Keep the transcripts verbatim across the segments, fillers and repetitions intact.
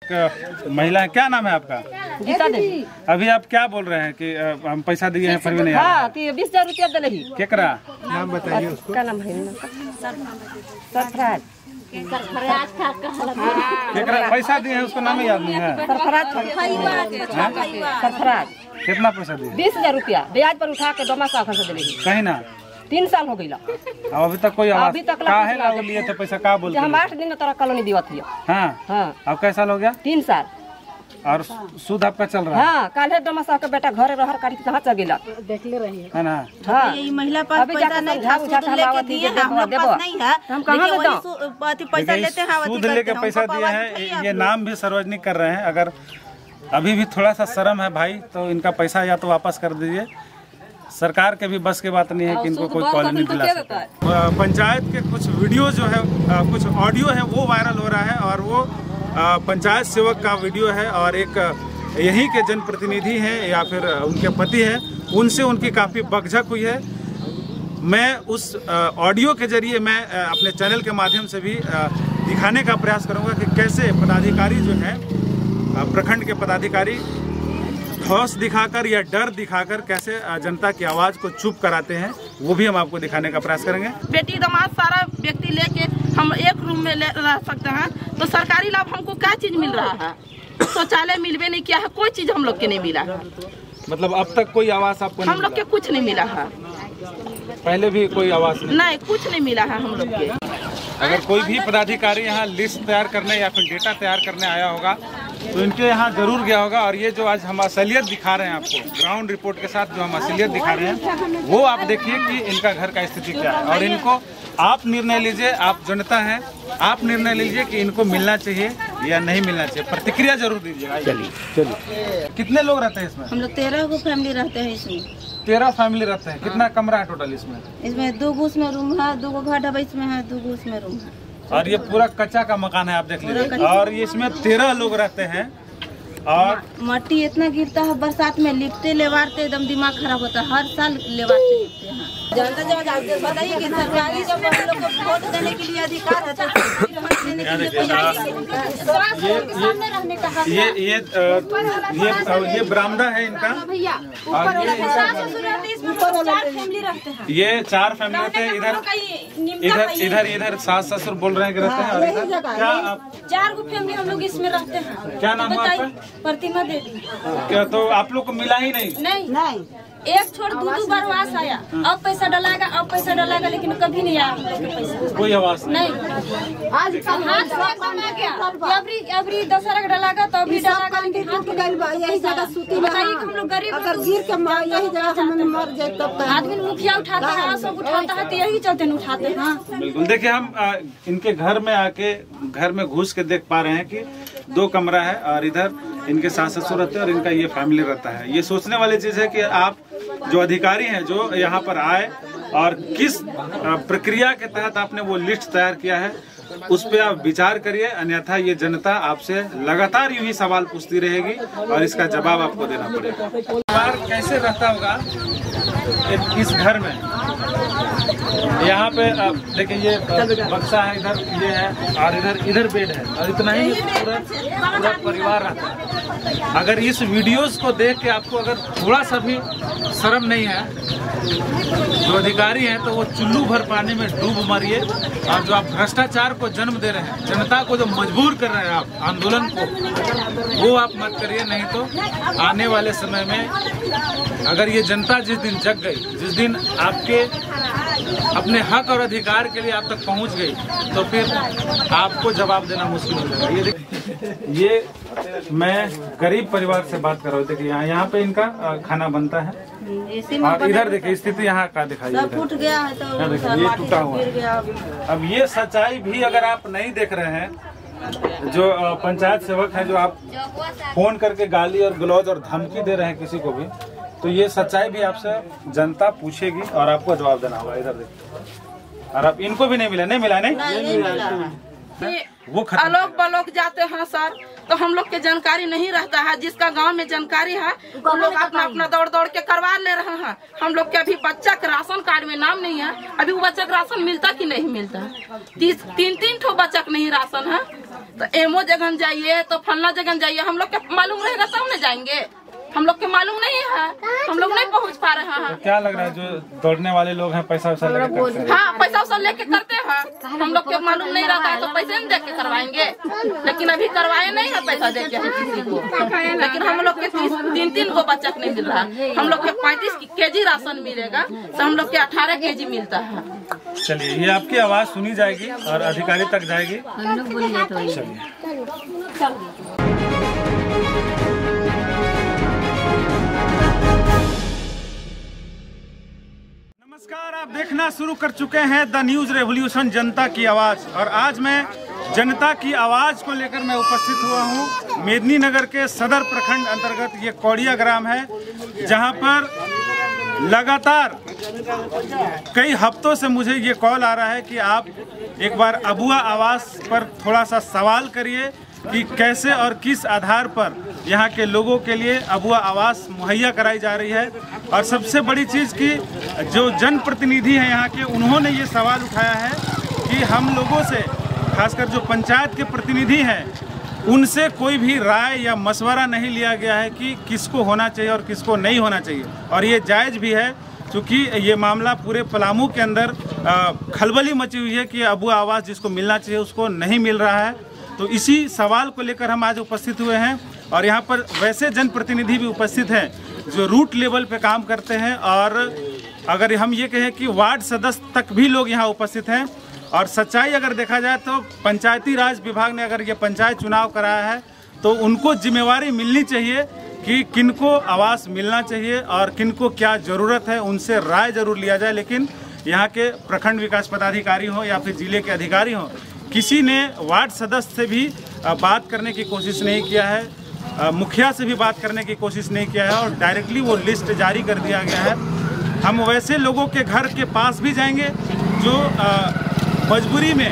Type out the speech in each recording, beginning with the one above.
महिला है, क्या नाम है आपका? गीता देवी। अभी आप क्या बोल रहे हैं कि आ, हम पैसा दिए हैं फिर भी नहीं आ हाँ, तो बीस हजार रुपया दे रही। केकरा नाम बताइए उसको। क्या नाम है? सरफराज। केकरा पैसा दिए हैं उसको नाम ही याद नहीं है। सरफराज। सरफराज। कितना पैसा दिए? बीस हजार रुपया ब्याज पर उठा के दमा साखर से दे रही। कहीं ना तीन साल हो गई। अब अभी तक कोई आवाज अभी तक का है ना वो लिए थे पैसा का बोलते हम आठ दिन में तोरा कॉलोनी दिवत हियो। हाँ हाँ। अब कैसा हो गया? तीन साल। और सूद आपका चल रहा है? हाँ, काले डमा साहब के बेटा घरे रहर काटी कहाँ चल गेला देख ले रही है ना। हाँ, ये महिला पास पैसा नहीं था, सूद लेके दिए हैं, हम लोग पास नहीं है, हम कहाँ से दो? पैसा लेते हैं, सूद लेके पैसा दिए हैं। ये नाम भी सार्वजनिक कर रहे हैं। अगर अभी भी थोड़ा सा शर्म है भाई तो इनका पैसा या तो वापस कर दीजिए। सरकार के भी बस की बात नहीं है कि इनको कोई कॉलोनी दिला सकता है। पंचायत के कुछ वीडियो जो है, कुछ ऑडियो है वो वायरल हो रहा है और वो पंचायत सेवक का वीडियो है और एक यहीं के जनप्रतिनिधि हैं या फिर उनके पति हैं, उनसे उनकी काफ़ी बकझक हुई है। मैं उस ऑडियो के जरिए मैं अपने चैनल के माध्यम से भी दिखाने का प्रयास करूंगा कि कैसे पदाधिकारी जो है, प्रखंड के पदाधिकारी ठोस दिखाकर या डर दिखाकर कैसे जनता की आवाज़ को चुप कराते हैं, वो भी हम आपको दिखाने का प्रयास करेंगे। बेटी दामाद सारा व्यक्ति लेके हम एक रूम में ले रह सकते हैं, तो सरकारी लाभ हमको क्या चीज मिल रहा है? शौचालय मिलवे नहीं किया है, कोई चीज हम लोग के नहीं मिला है। मतलब अब तक कोई आवाज आपको हम लोग के कुछ नहीं मिला है। पहले भी कोई आवाज नहीं? नहीं, कुछ नहीं मिला है हम लोग के। अगर कोई भी पदाधिकारी यहाँ लिस्ट तैयार करने या फिर डेटा तैयार करने आया होगा तो इनके यहाँ जरूर गया होगा। और ये जो आज हम असलियत दिखा रहे हैं आपको, ग्राउंड रिपोर्ट के साथ जो हम असलियत दिखा रहे हैं, वो आप देखिए कि इनका घर का स्थिति क्या है। और इनको आप निर्णय लीजिए, आप जनता हैं, आप निर्णय लीजिए कि इनको मिलना चाहिए या नहीं मिलना चाहिए। प्रतिक्रिया जरूर दीजिए। चलिए चलिए। कितने लोग रहते हैं इसमें? हम लोग तेरह गो फैमिली रहते हैं इसमें। तेरह फैमिली रहते हैं। कितना कमरा है टोटल इसमें? इसमें दो गो उसमें रूम है, दो गो घर डबा इसमें है, दो गो उसमें रूम है। और ये पूरा कच्चा का मकान है, आप देख लीजिए। और ये इसमें तेरह लोग रहते हैं। और मट्टी इतना गिरता है बरसात में, लिपते लेवारते एकदम दिमाग खराब होता है। हर साल लेवारते लिपते हैं। जनता जब बताइए कि सरकारी जब हम लोग को वोट देने के लिए अधिकार है तो देने के लिए ये ये ये ये बरामदा है इनका। और ये चार फैमिली रहते हैं। इधर इधर इधर इधर सास ससुर बोल रहे हैं कि रहते हैं। और इधर क्या आप? चार गो फैमिली हम लोग इसमें रहते हैं। क्या नाम है आपका? प्रतिमा देवी। क्या तो आप लोग को मिला ही नहीं? नहीं नहीं, एक छोड़ दो दो बार आवाज आया, अब पैसा डलाएगा, अब पैसा डलाएगा, लेकिन कभी नहीं आया पैसा। कोई आवाज नहीं। आज हाथ में गया, अबरी अबरी दशहरा का डलाएगा तो अभी डलाएगा, लेकिन हाथ में यही जगह सूती। बताइए कि हम लोग गरीब अगर गिर के यही जगह हम मर जाए तब आदमी मुखिया उठाता है, सब उठाता है, तो यही चलते न उठाते हैं। बिल्कुल। देखिए हम आ, इनके घर में आके घर में घुस के देख पा रहे हैं कि दो कमरा है और इधर इनके सास ससुर रहते हैं और इनका ये फैमिली रहता है। ये सोचने वाली चीज है कि आप जो अधिकारी हैं जो यहाँ पर आए और किस प्रक्रिया के तहत आपने वो लिस्ट तैयार किया है, उस पर आप विचार करिए। अन्यथा ये जनता आपसे लगातार यूं ही सवाल पूछती रहेगी और इसका जवाब आपको देना पड़ेगा। परिवार कैसे रहता होगा इस घर में? यहाँ पे देखिए ये बक्सा है, इधर ये है और इधर इधर बेड है और इतना ही पूरा पूरा परिवार रहता है। अगर इस वीडियोस को देख के आपको अगर थोड़ा सा भी शर्म नहीं है, जो अधिकारी हैं तो वो चुल्लू भर पानी में डूब मरिए। और जो आप भ्रष्टाचार को जन्म दे रहे हैं, जनता को जो मजबूर कर रहे हैं आप आंदोलन को, वो आप मत करिए। नहीं तो आने वाले समय में अगर ये जनता जिस दिन जग गई, जिस दिन आपके अपने हक और अधिकार के लिए आप तक पहुंच गई, तो फिर आपको जवाब देना मुश्किल हो जाएगा। ये ये मैं गरीब परिवार से बात कर रहा हूँ। देखिए यहाँ यहाँ पे इनका खाना बनता है और इधर देखिए स्थिति यहाँ का दिखाइए, टूट गया है तो देखिए ये टूटा हुआ है। अब ये सच्चाई भी अगर आप नहीं देख रहे हैं, जो पंचायत सेवक है जो आप फोन करके गाली और गलौज और धमकी दे रहे हैं किसी को भी, तो ये सच्चाई भी आपसे जनता पूछेगी और आपको जवाब देना होगा। इधर देखिए। और अब इनको भी नहीं मिला, नहीं मिला नहीं, नहीं, नहीं मिला। वो खत्म अलोक बलोक जाते हैं सर, तो हम लोग के जानकारी नहीं रहता है। जिसका गांव में जानकारी है वो लोग अपना अपना दौड़ दौड़ के करवा ले रहे हैं। हम लोग के अभी बच्चा के राशन कार्ड में नाम नहीं है। अभी वो बच्चा का राशन मिलता कि नहीं मिलता है? तीस तीन तीन ठो बच्चा का नहीं राशन है। तो एमओ जगह जाइए तो फलना जगह जाइए, हम लोग के मालूम रहेगा तब न जाएंगे। हम लोग के मालूम नहीं है, हम लोग नहीं पहुंच पा रहे हैं। तो क्या लग रहा है जो दौड़ने वाले लोग हैं पैसा वैसा लेके करते हैं? हाँ, पैसा वैसा लेके करते हैं। हम लोग के मालूम नहीं रहता है तो पैसे नहीं दे के करवाएंगे। लेकिन अभी करवाए नहीं है पैसा दे के किसी को। लेकिन हम लोग के तीन तीन को बच्चा नहीं मिल रहा। हम लोग के पैंतीस के जी राशन मिलेगा तो हम लोग के अठारह के जी मिलता है। चलिए, ये आपकी आवाज सुनी जाएगी और अधिकारी तक जाएगी। चलिए। नमस्कार, आप देखना शुरू कर चुके हैं द न्यूज रेवोल्यूशन जनता की आवाज। और आज मैं जनता की आवाज को लेकर मैं उपस्थित हुआ हूं मेदिनीनगर के सदर प्रखंड अंतर्गत ये कौड़िया ग्राम है, जहां पर लगातार कई हफ्तों से मुझे ये कॉल आ रहा है कि आप एक बार अबुआ आवास पर थोड़ा सा सवाल करिए कि कैसे और किस आधार पर यहाँ के लोगों के लिए अबुआ आवास मुहैया कराई जा रही है। और सबसे बड़ी चीज़ कि जो जनप्रतिनिधि हैं यहाँ के, उन्होंने ये सवाल उठाया है कि हम लोगों से, खासकर जो पंचायत के प्रतिनिधि हैं, उनसे कोई भी राय या मशवरा नहीं लिया गया है कि किसको होना चाहिए और किसको नहीं होना चाहिए। और ये जायज़ भी है क्योंकि ये मामला पूरे पलामू के अंदर खलबली मची हुई है कि अबुआ आवास जिसको मिलना चाहिए उसको नहीं मिल रहा है। तो इसी सवाल को लेकर हम आज उपस्थित हुए हैं। और यहाँ पर वैसे जनप्रतिनिधि भी उपस्थित हैं जो रूट लेवल पे काम करते हैं, और अगर हम ये कहें कि वार्ड सदस्य तक भी लोग यहाँ उपस्थित हैं। और सच्चाई अगर देखा जाए तो पंचायती राज विभाग ने अगर ये पंचायत चुनाव कराया है तो उनको जिम्मेवारी मिलनी चाहिए कि किनको आवास मिलना चाहिए और किनको क्या ज़रूरत है, उनसे राय जरूर लिया जाए। लेकिन यहाँ के प्रखंड विकास पदाधिकारी हों या फिर जिले के अधिकारी हों, किसी ने वार्ड सदस्य से भी बात करने की कोशिश नहीं किया है, मुखिया से भी बात करने की कोशिश नहीं किया है, और डायरेक्टली वो लिस्ट जारी कर दिया गया है। हम वैसे लोगों के घर के पास भी जाएंगे जो मजबूरी में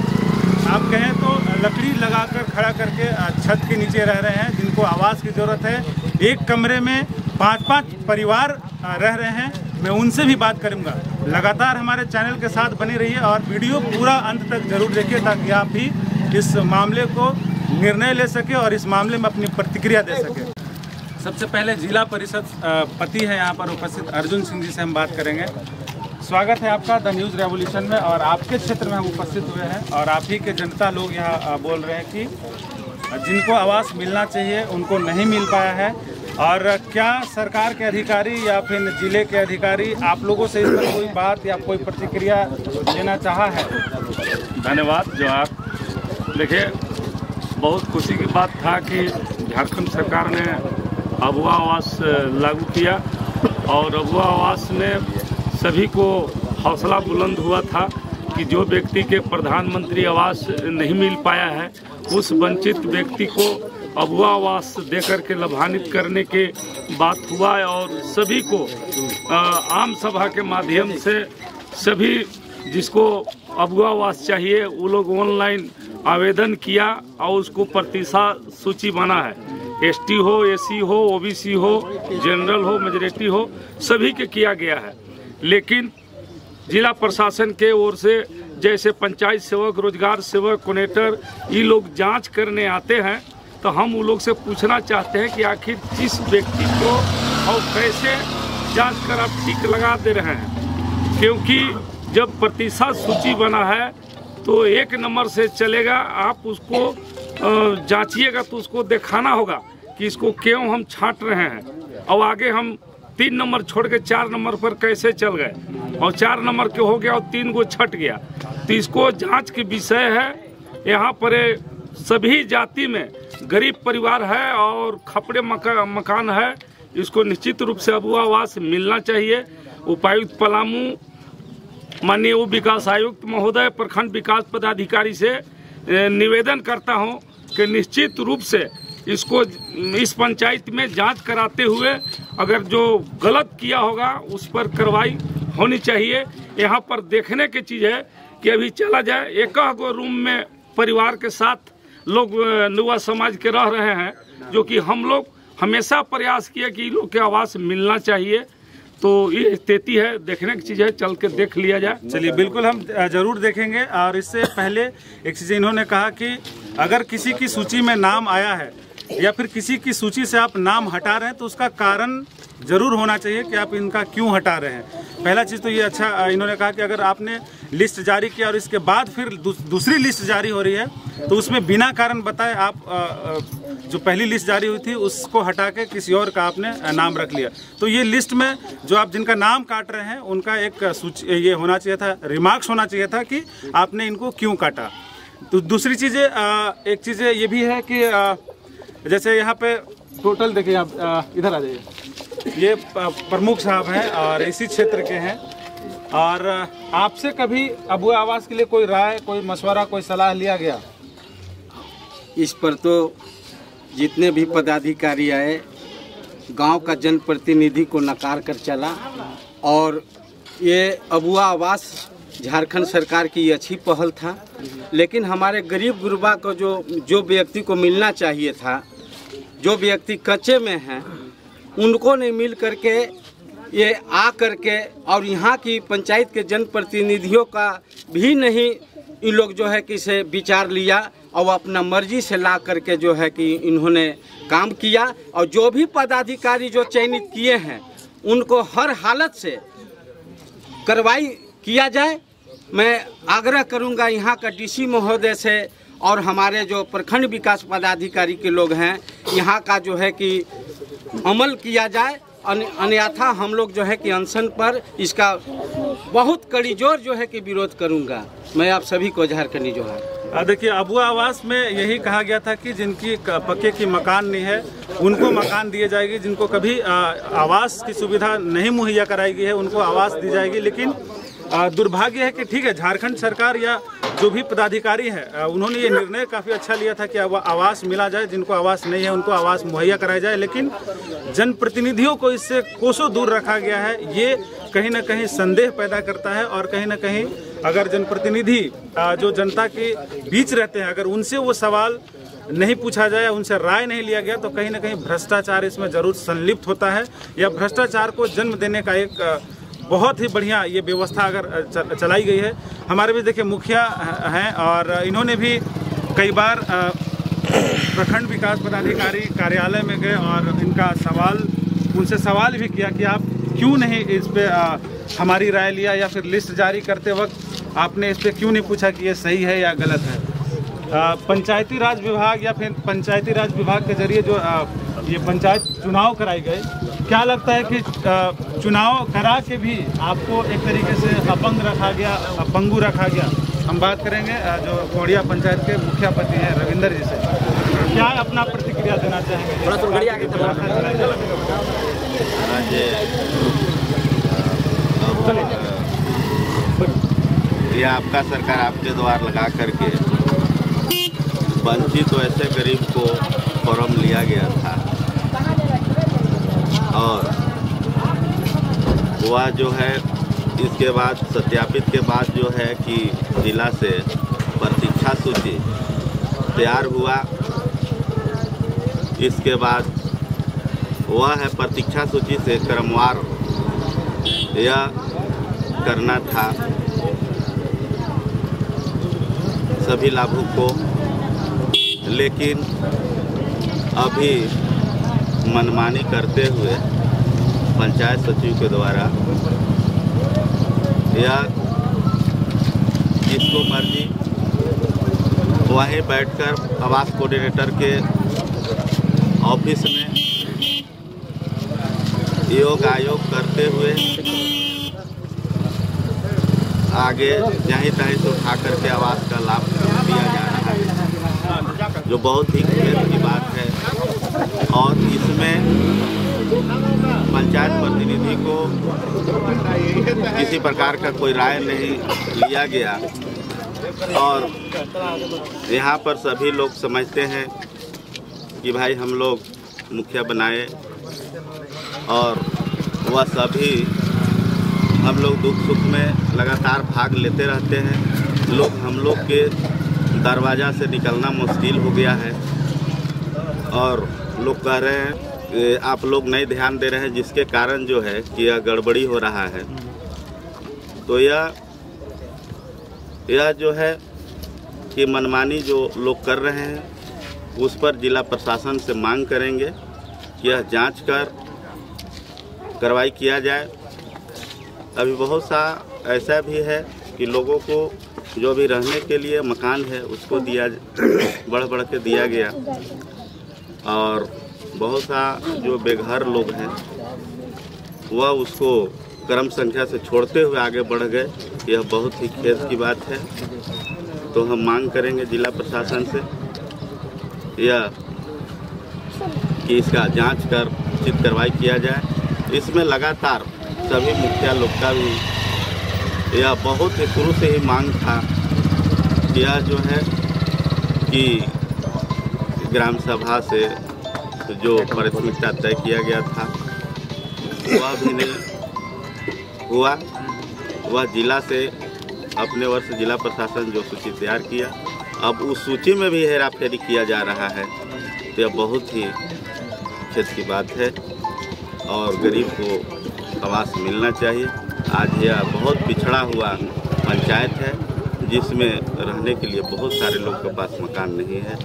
आप कहें तो लकड़ी लगाकर खड़ा करके छत के नीचे रह रहे हैं, जिनको आवास की ज़रूरत है। एक कमरे में पाँच पाँच परिवार रह रहे हैं, मैं उनसे भी बात करूंगा। लगातार हमारे चैनल के साथ बने रहिए और वीडियो पूरा अंत तक जरूर देखिए ताकि आप भी इस मामले को निर्णय ले सके और इस मामले में अपनी प्रतिक्रिया दे सके। सबसे पहले जिला परिषद पति है यहाँ पर उपस्थित अर्जुन सिंह जी से हम बात करेंगे। स्वागत है आपका द न्यूज़ रेवोल्यूशन में। और आपके क्षेत्र में हम उपस्थित हुए हैं और आप ही के जनता लोग यहाँ बोल रहे हैं कि जिनको आवास मिलना चाहिए उनको नहीं मिल पाया है। और क्या सरकार के अधिकारी या फिर जिले के अधिकारी आप लोगों से इस पर कोई बात या कोई प्रतिक्रिया देना चाहा है? धन्यवाद। जो आप देखिए, बहुत खुशी की बात था कि झारखंड सरकार ने अबुआ आवास लागू किया और अबुआ आवास में सभी को हौसला बुलंद हुआ था कि जो व्यक्ति के प्रधानमंत्री आवास नहीं मिल पाया है उस वंचित व्यक्ति को अबुआ आवास देकर के लाभान्वित करने के बात हुआ है। और सभी को आ, आम सभा के माध्यम से सभी जिसको अबुआ आवास चाहिए वो लोग ऑनलाइन आवेदन किया और उसको प्रतिशत सूची बना है। एसटी हो, एसी हो, ओबीसी हो, जनरल हो, मेजॉरिटी हो, सभी के किया गया है। लेकिन जिला प्रशासन के ओर से जैसे पंचायत सेवक, रोजगार सेवक, कोऑर्डिनेटर ये लोग जांच करने आते हैं, तो हम उन लोग से पूछना चाहते हैं कि आखिर जिस व्यक्ति को और कैसे जांच कर आप टिक लगा दे रहे हैं। क्योंकि जब प्रतिशत सूची बना है तो एक नंबर से चलेगा, आप उसको जांचिएगा तो उसको दिखाना होगा कि इसको क्यों हम छांट रहे हैं। और आगे हम तीन नंबर छोड़ के चार नंबर पर कैसे चल गए और चार नंबर के हो गया और तीन को छट गया, तो इसको जांच के विषय है। यहाँ पर सभी जाति में गरीब परिवार है और खपड़े मका, मकान है, इसको निश्चित रूप से अबुआ आवास मिलना चाहिए। उपायुक्त पलामू, माननीय उप विकास आयुक्त महोदय, प्रखंड विकास पदाधिकारी से निवेदन करता हूं कि निश्चित रूप से इसको इस पंचायत में जांच कराते हुए अगर जो गलत किया होगा उस पर कार्रवाई होनी चाहिए। यहाँ पर देखने की चीज़ है कि अभी चला जाए, एक गो रूम में परिवार के साथ लोग युवा समाज के रह रहे हैं, जो कि हम लोग हमेशा प्रयास किए कि लोग के आवास मिलना चाहिए। तो ये स्थिति है, देखने की चीज़ है, चल के देख लिया जाए। चलिए, बिल्कुल हम जरूर देखेंगे। और इससे पहले एक चीज़ इन्होंने कहा कि अगर किसी की सूची में नाम आया है या फिर किसी की सूची से आप नाम हटा रहे हैं तो उसका कारण जरूर होना चाहिए कि आप इनका क्यों हटा रहे हैं। पहला चीज़ तो ये अच्छा इन्होंने कहा कि अगर आपने लिस्ट जारी किया और इसके बाद फिर दूसरी लिस्ट जारी हो रही है तो उसमें बिना कारण बताए आप जो पहली लिस्ट जारी हुई थी उसको हटा के किसी और का आपने नाम रख लिया। तो ये लिस्ट में जो आप जिनका नाम काट रहे हैं उनका एक सूची ये होना चाहिए था, रिमार्क्स होना चाहिए था कि आपने इनको क्यों काटा। तो दूसरी चीज़ें एक चीज़ें ये भी है कि जैसे यहाँ पे टोटल देखिए, आप इधर आ जाइए, ये प्रमुख साहब हैं और इसी क्षेत्र के हैं। और आपसे कभी अबुआ आवास के लिए कोई राय, कोई मशवरा, कोई सलाह लिया गया? इस पर तो जितने भी पदाधिकारी आए, गांव का जनप्रतिनिधि को नकार कर चला। और ये अबुआ आवास झारखंड सरकार की अच्छी पहल था, लेकिन हमारे गरीब गुरबा को जो जो व्यक्ति को मिलना चाहिए था, जो व्यक्ति कच्चे में हैं, उनको नहीं मिल करके ये आ करके, और यहाँ की पंचायत के जनप्रतिनिधियों का भी नहीं इन लोग जो है कि से विचार लिया और अपना मर्जी से ला करके जो है कि इन्होंने काम किया। और जो भी पदाधिकारी जो चयनित किए हैं उनको हर हालत से कार्रवाई किया जाए। मैं आग्रह करूंगा यहाँ का डीसी महोदय से और हमारे जो प्रखंड विकास पदाधिकारी के लोग हैं, यहाँ का जो है कि अमल किया जाए, अन्यथा हम लोग जो है कि अनशन पर इसका बहुत कड़ी जोर जो है कि विरोध करूंगा। मैं आप सभी को झारखंडी जोहार। देखिए, अबुआ आवास में यही कहा गया था कि जिनकी पक्के की मकान नहीं है उनको मकान दिए जाएगी, जिनको कभी आवास की सुविधा नहीं मुहैया कराई गई है उनको आवास दी जाएगी। लेकिन दुर्भाग्य है कि ठीक है, झारखंड सरकार या जो भी पदाधिकारी है उन्होंने ये निर्णय काफ़ी अच्छा लिया था कि आवास मिला जाए, जिनको आवास नहीं है उनको आवास मुहैया कराया जाए। लेकिन जनप्रतिनिधियों को इससे कोसों दूर रखा गया है। ये कहीं ना कहीं संदेह पैदा करता है और कहीं ना कहीं अगर जनप्रतिनिधि जो जनता के बीच रहते हैं, अगर उनसे वो सवाल नहीं पूछा जाए, उनसे राय नहीं लिया गया, तो कहीं ना कहीं भ्रष्टाचार इसमें जरूर संलिप्त होता है। या भ्रष्टाचार को जन्म देने का एक बहुत ही बढ़िया ये व्यवस्था अगर चलाई गई है। हमारे भी देखिए मुखिया हैं और इन्होंने भी कई बार प्रखंड विकास पदाधिकारी कार्यालय में गए और इनका सवाल उनसे सवाल भी किया कि आप क्यों नहीं इस पे आ, हमारी राय लिया, या फिर लिस्ट जारी करते वक्त आपने इस पे क्यों नहीं पूछा कि ये सही है या गलत है। आ, पंचायती राज विभाग या फिर पंचायती राज विभाग के जरिए जो आ, ये पंचायत चुनाव कराए गए, क्या लगता है कि चुनाव करा के भी आपको एक तरीके से अपंग रखा गया, अपंगू रखा गया? हम बात करेंगे जो कोड़िया पंचायत के मुखियापति हैं रविंदर जी से। क्या अपना प्रतिक्रिया देना चाहेंगे? थोड़ा तो बढ़िया आगे यह आपका सरकार आपके द्वार लगा करके वंचित तो ऐसे गरीब को फॉर्म लिया गया था और वह जो है इसके बाद सत्यापित के बाद जो है कि जिला से प्रतीक्षा सूची तैयार हुआ। इसके बाद वह है प्रतीक्षा सूची से क्रमवार यह करना था सभी लाभुक को, लेकिन अभी मनमानी करते हुए पंचायत सचिव के द्वारा या जिसको मर्जी वहीं बैठकर आवास कोऑर्डिनेटर के ऑफिस में योग आयोग करते हुए आगे जहीं तहीं से उठा करके आवास का लाभ दिया जा रहा है, जो बहुत ही खेद की बात है। और इसमें पंचायत प्रतिनिधि को किसी प्रकार का कोई राय नहीं लिया गया और यहाँ पर सभी लोग समझते हैं कि भाई हम लोग मुखिया बनाए और वह सभी हम लोग दुख सुख में लगातार भाग लेते रहते हैं। लोग हम लोग के दरवाज़ा से निकलना मुश्किल हो गया है। और लोग कह रहे हैं आप लोग नहीं ध्यान दे रहे हैं, जिसके कारण जो है कि यह गड़बड़ी हो रहा है। तो यह यह जो है कि मनमानी जो लोग कर रहे हैं उस पर जिला प्रशासन से मांग करेंगे कि यह जांच कर कार्रवाई किया जाए। अभी बहुत सा ऐसा भी है कि लोगों को जो भी रहने के लिए मकान है उसको दिया बढ़ बढ़ के दिया गया, और बहुत सा जो बेघर लोग हैं वह उसको क्रम संख्या से छोड़ते हुए आगे बढ़ गए। यह बहुत ही खेद की बात है। तो हम मांग करेंगे जिला प्रशासन से यह कि इसका जांच कर उचित कार्रवाई किया जाए। इसमें लगातार सभी मुखिया लोग का भी यह बहुत ही शुरू से ही मांग था कि यह जो है कि ग्राम सभा से जो प्राथमिकता तय किया गया था वह भी नहीं हुआ। वह जिला से अपने वर्ष जिला प्रशासन जो सूची तैयार किया, अब उस सूची में भी हेरा फेरी किया जा रहा है। तो यह बहुत ही खेद की बात है और गरीब को आवास मिलना चाहिए। आज यह बहुत पिछड़ा हुआ पंचायत है जिसमें रहने के लिए बहुत सारे लोग के पास मकान नहीं है।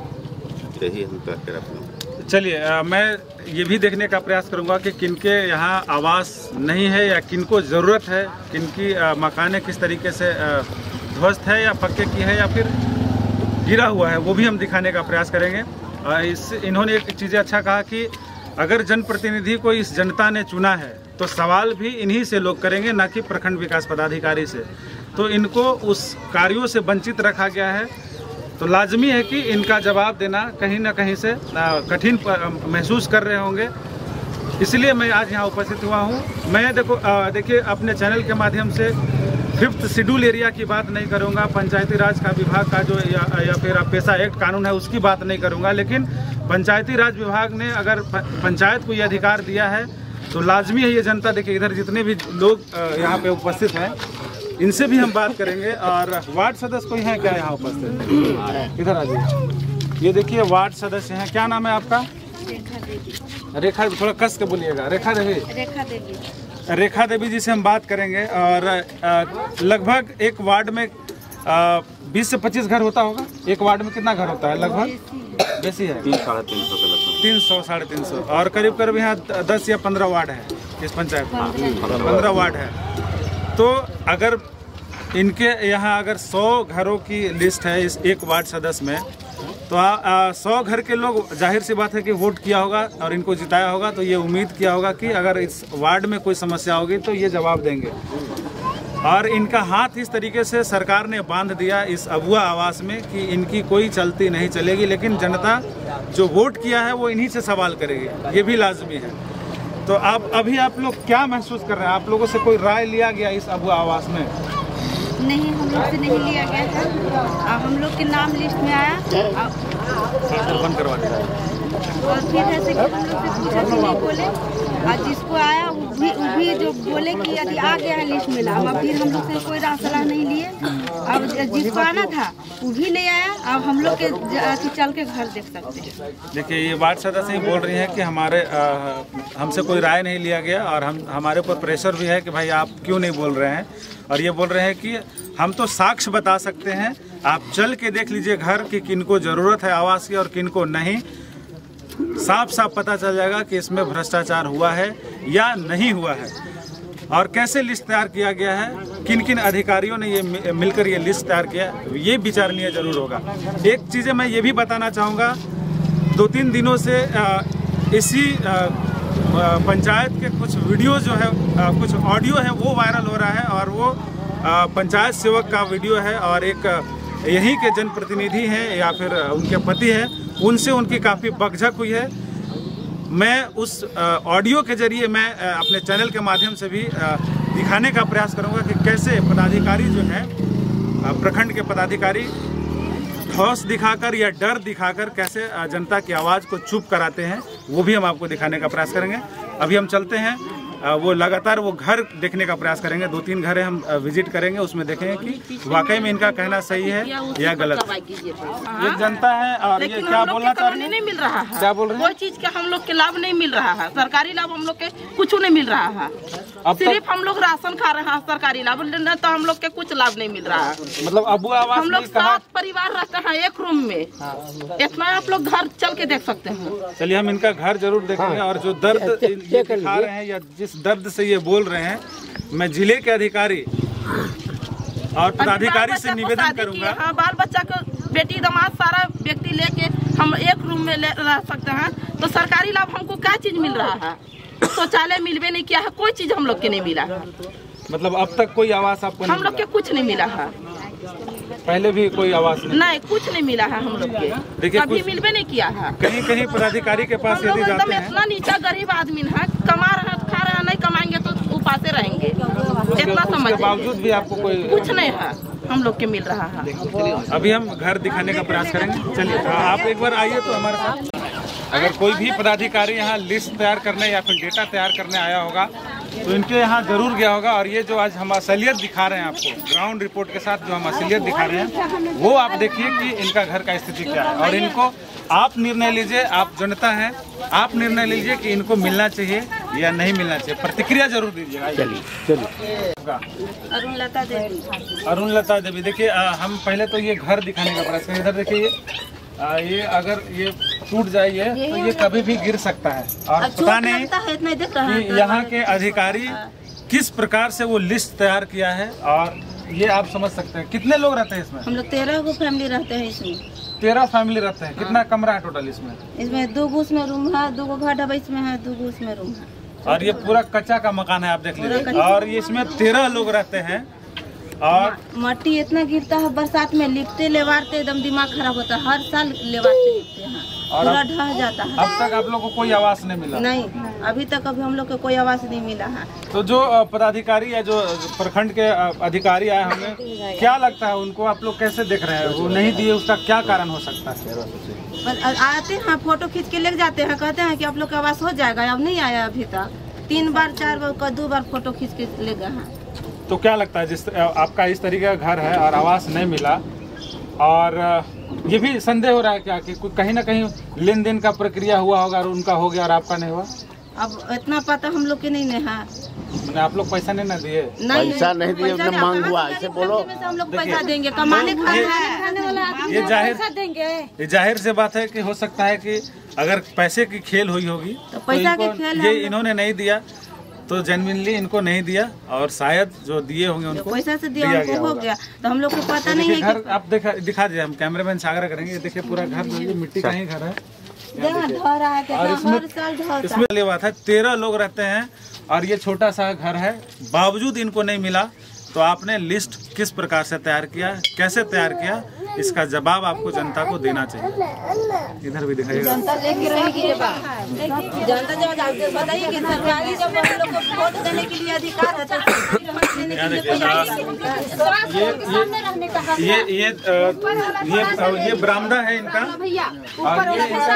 यही हम कहकर अपना चलिए, मैं ये भी देखने का प्रयास करूंगा कि किनके यहाँ आवास नहीं है या किनको ज़रूरत है, किनकी मकानें किस तरीके से ध्वस्त है या पक्के की है या फिर गिरा हुआ है, वो भी हम दिखाने का प्रयास करेंगे। इस इन्होंने एक चीज़ें अच्छा कहा कि अगर जनप्रतिनिधि को इस जनता ने चुना है तो सवाल भी इन्हीं से लोग करेंगे, ना कि प्रखंड विकास पदाधिकारी से। तो इनको उस कार्यों से वंचित रखा गया है, तो लाजमी है कि इनका जवाब देना कहीं ना कहीं से कठिन महसूस कर रहे होंगे। इसलिए मैं आज यहाँ उपस्थित हुआ हूँ। मैं देखो देखिए अपने चैनल के माध्यम से फिफ्थ शेड्यूल एरिया की बात नहीं करूँगा, पंचायती राज का विभाग का जो या, या फिर पेशा एक्ट कानून है उसकी बात नहीं करूँगा, लेकिन पंचायती राज विभाग ने अगर पंचायत को ये अधिकार दिया है तो लाजमी है ये जनता, देखिए इधर जितने भी लोग यहाँ पे उपस्थित हैं इनसे भी हम बात करेंगे। और वार्ड सदस्य कोई है क्या यहाँ उपस्थित? इधर आ जाइए। ये देखिए वार्ड सदस्य हैं, क्या नाम है आपका? रेखा देवी। रेखा, थोड़ा कस के बोलिएगा। रेखा देवी। रेखा देवी। रेखा देवी जी से हम बात करेंगे। और लगभग एक वार्ड में बीस से पच्चीस घर होता होगा। एक वार्ड में कितना घर होता है लगभग? बेसी है, तीन साढ़े तीन सौ के तीन सौ साढ़े तीन सौ और करीब करीब यहाँ दस या पंद्रह वार्ड है इस पंचायत में, पंद्रह वार्ड है। तो अगर इनके यहाँ अगर सौ घरों की लिस्ट है इस एक वार्ड सदस्य में, तो सौ घर के लोग जाहिर सी बात है कि वोट किया होगा और इनको जिताया होगा, तो ये उम्मीद किया होगा कि अगर इस वार्ड में कोई समस्या होगी तो ये जवाब देंगे। और इनका हाथ इस तरीके से सरकार ने बांध दिया इस अबुआ आवास में कि इनकी कोई चलती नहीं चलेगी, लेकिन जनता जो वोट किया है वो इन्हीं से सवाल करेगी, ये भी लाजमी है। तो आप अभी आप लोग क्या महसूस कर रहे हैं? आप लोगों से कोई राय लिया गया इस अबुआ आवास में? नहीं, हम लोग से नहीं लिया गया था। हम लोग के नाम लिस्ट में आया बंद करवा दिया और फिर ऐसे हम लोग से पूछा कि नहीं बोले, और जिसको आया वो भी, वो भी जो बोले कि यदि आ गया है लिस्ट में अब फिर हम लोग से कोई राय सलाह नहीं लिए। अब जिसको आना था वो भी नहीं आया। अब हम लोग के चल के घर देख सकते हैं। देखिए ये वार्ड सदस्य ही बोल रही हैं कि हमारे हमसे कोई राय नहीं लिया गया और हम हमारे ऊपर प्रेशर भी है कि भाई आप क्यों नहीं बोल रहे हैं। और ये बोल रहे हैं कि हम तो साक्ष्य बता सकते हैं, आप चल के देख लीजिए घर कि किनको ज़रूरत है आवास की और किनको नहीं। साफ साफ पता चल जाएगा कि इसमें भ्रष्टाचार हुआ है या नहीं हुआ है और कैसे लिस्ट तैयार किया गया है, किन किन अधिकारियों ने ये मिलकर ये लिस्ट तैयार किया, ये विचारणीय जरूर होगा। एक चीज़ें मैं ये भी बताना चाहूँगा, दो तीन दिनों से इसी पंचायत के कुछ वीडियो जो है, कुछ ऑडियो है वो वायरल हो रहा है और वो पंचायत सेवक का वीडियो है और एक यहीं के जनप्रतिनिधि हैं या फिर उनके पति हैं, उनसे उनकी काफ़ी बकझक हुई है। मैं उस ऑडियो के जरिए मैं अपने चैनल के माध्यम से भी दिखाने का प्रयास करूंगा कि कैसे पदाधिकारी जो है, प्रखंड के पदाधिकारी हौस दिखाकर या डर दिखाकर कैसे जनता की आवाज़ को चुप कराते हैं, वो भी हम आपको दिखाने का प्रयास करेंगे। अभी हम चलते हैं वो लगातार वो घर देखने का प्रयास करेंगे। दो तीन घर हम विजिट करेंगे, उसमें देखेंगे कि वाकई में इनका कहना सही है या गलत है। ये जनता है और ये क्या बोलना चाह रही है, नहीं मिल रहा है, क्या बोल रहे हैं, कोई चीज का हम लोग के लाभ नहीं मिल रहा है, सरकारी लाभ हम लोग के कुछ नहीं मिल रहा है। अब सिर्फ हम लोग राशन खा रहे हैं, सरकारी लाभ तो हम लोग के कुछ लाभ नहीं मिल रहा है। मतलब अबुआ आवास हम लोग सात परिवार रहते हैं एक रूम में, इतना आप लोग घर चल के देख सकते हैं। चलिए हम इनका घर जरूर देखेंगे और जो दर्द ये दिखा रहे हैं या जिस दर्द से ये बोल रहे हैं, मैं जिले के अधिकारी और पदाधिकारी से निवेदन करूंगा। हाँ, बाल बच्चा को बेटी दामाद सारा व्यक्ति लेके हम एक रूम में रह सकते हैं, तो सरकारी लाभ हमको क्या चीज मिल रहा है? शौचालय मिलवे नहीं किया है, कोई चीज हम लोग के नहीं मिला है। मतलब अब तक कोई आवास आपको हम लोग के कुछ नहीं मिला है, पहले भी कोई आवास नहीं, नहीं कुछ नहीं मिला है हम लोग के, देखिए कभी मिलवे नहीं किया है। कहीं कहीं पदाधिकारी के पास यदि जाते हैं, इतना नीचा गरीब आदमी है, कमा रहे हैं खा रहे हैं, नहीं कमाएंगे तो उपासे रहेंगे, इतना समझ। बावजूद भी आपको कोई कुछ नहीं है हम लोग के मिल रहा है। अभी हम घर दिखाने का प्रयास करेंगे। चलिए आप एक बार आइए तो हमारे साथ। अगर कोई भी पदाधिकारी यहाँ लिस्ट तैयार करने या फिर डेटा तैयार करने आया होगा तो इनके यहाँ जरूर गया होगा। और ये जो आज हम असलियत दिखा रहे हैं आपको, ग्राउंड रिपोर्ट के साथ जो हम असलियत दिखा रहे हैं, वो आप देखिए कि इनका घर का स्थिति क्या है। और इनको आप निर्णय लीजिए, आप जनता हैं, आप निर्णय लीजिए कि इनको मिलना चाहिए या नहीं मिलना चाहिए। प्रतिक्रिया जरूर दीजिएगा। चलिए चलिए अरुण लता देवी। अरुण लता देवी, देखिए हम पहले तो ये घर दिखाने का प्रयास करें। इधर देखिए आ, ये अगर ये टूट जाए ये तो ये कभी भी गिर सकता है। और पता नहीं कि यहाँ के अधिकारी किस प्रकार से वो लिस्ट तैयार किया है। और ये आप समझ सकते हैं कितने लोग रहते हैं इसमें। हम लोग तेरह गो फैमिली रहते हैं इसमें। तेरह फैमिली रहते हैं। कितना कमरा है टोटल इसमें? इसमें दो गो उसमें रूम है, दो गो घर डबा इसमें है, दो गो उसमें रूम है। और ये पूरा कच्चा का मकान है, आप देख लीजिए। और ये इसमें तेरह लोग रहते हैं। और मट्टी इतना गिरता है बरसात में, लिपते लेवारते एकदम दिमाग खराब होता है। हर साल लेवारते लिपते हैं, पूरा ढह जाता है। अब तक आप लोग को कोई आवास नहीं मिला? नहीं, अभी तक अभी हम लोग को कोई आवास नहीं मिला है। तो जो पदाधिकारी या जो प्रखंड के अधिकारी आए, हमें क्या लगता है उनको आप लोग कैसे देख रहे हैं? वो नहीं दिए, उसका क्या कारण हो सकता है? आते हैं फोटो खींच के ले जाते हैं, कहते हैं कि आप लोग का आवास हो जाएगा, अब नहीं आया अभी तक। तीन बार चार बार दो बार फोटो खींच के ले गए हैं। तो क्या लगता है, जिस आपका इस तरीके का घर है और आवास नहीं मिला, और ये भी संदेह हो रहा है क्या कि कहीं ना कहीं लेन देन का प्रक्रिया हुआ होगा और उनका हो गया और आपका नहीं हुआ? अब इतना पता हम लोग के नहीं है। मैंने आप लोग पैसा नहीं ना दिए? नहीं, पैसा नहीं दिए, उन्हें मांग हुआ, ऐसे बोलो। हम लोग पैसा देंगे, कमाने खाने वाला आदमी ये जाहिर पैसा देंगे। ये जाहिर से बात है कि हो सकता है कि अगर पैसे की खेल हुई होगी तो पैसा तो की खेल ये इन्होंने नहीं दिया, तो जेन्युइनली इनको नहीं दिया, और शायद जो दिए होंगे उनको पैसा से दिया, दिया उनको हो गया। तो हम लोग को पता नहीं है। घर आप दिखा दिखा दीजिए, हम कैमरामैन से आग्रह करेंगे। देखिए पूरा घर ये मिट्टी का ही घर है। और इसमें इसमें ये बात है, तेरह लोग रहते हैं और ये छोटा सा घर है, बावजूद इनको नहीं मिला। तो आपने लिस्ट किस प्रकार से तैयार किया, कैसे तैयार किया, इसका जवाब आपको जनता को देना चाहिए। इधर भी दिखाइएगा। जनता लेके रहेगी ये बात। जनता जब बताइए कि सरकारी जब हम लोग को वोट देने के लिए अधिकार है, ये ये ये ये बरामदा है इनका। और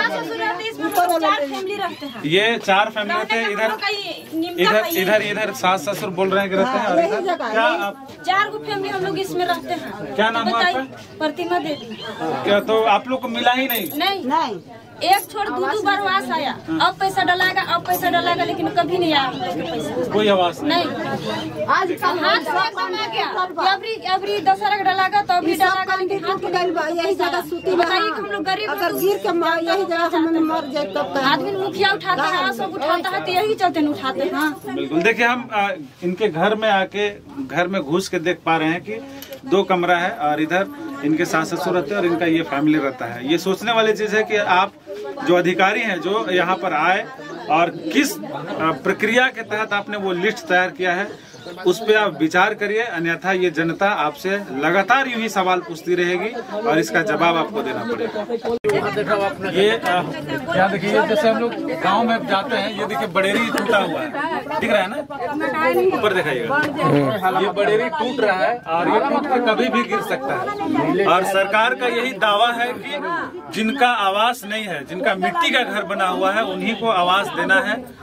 ये ये चार फैमिली रहते हैं। इधर इधर इधर इधर सास ससुर बोल रहे हैं कि रहते हैं। और इधर क्या आप चार गो फैमिली हम लोग इसमें रहते हैं। क्या नाम है आपका? प्रतिमा देवी। क्या तो आप लोग को मिला ही नहीं? नहीं नहीं, एक छोड़ दो दो बार आवास आया, अब पैसा डलाएगा, अब पैसा डलाएगा, लेकिन कभी नहीं आया हम लोग के पैसा। कोई आवास नहीं। आज हाथ से कमा गया, अबरी अबरी दशहरा डलाएगा तो अभी डलाएगा, लेकिन हाथ के यही जगह सूती बताइए कि हम लोग गरीब, अगर गिर के यही जगह हम मर जाए तब आदमी मुखिया उठाता है, सब उठाता है, तो यही चलते उठाते हैं। बिल्कुल। देखिए हम आ, इनके घर में आके घर में घुस के देख पा रहे हैं कि दो कमरा है और इधर इनके सास ससुर रहते हैं और इनका ये फैमिली रहता है। ये सोचने वाली चीज है कि आप जो अधिकारी हैं जो यहाँ पर आए और किस प्रक्रिया के तहत आपने वो लिस्ट तैयार किया है, उस पर आप विचार करिए। अन्यथा ये जनता आपसे लगातार यूं ही सवाल पूछती रहेगी और इसका जवाब आपको देना पड़ेगा। ये क्या देखिए, जैसे हम लोग गांव में जाते हैं, ये देखिए बड़ेरी टूटा हुआ है, दिख रहा है ना, ऊपर दिखाइएगा। ये बड़ेरी टूट रहा है और ये टूट के कभी भी गिर सकता है। और सरकार का यही दावा है कि जिनका आवास नहीं है, जिनका मिट्टी का घर बना हुआ है, उन्हीं को आवास देना है।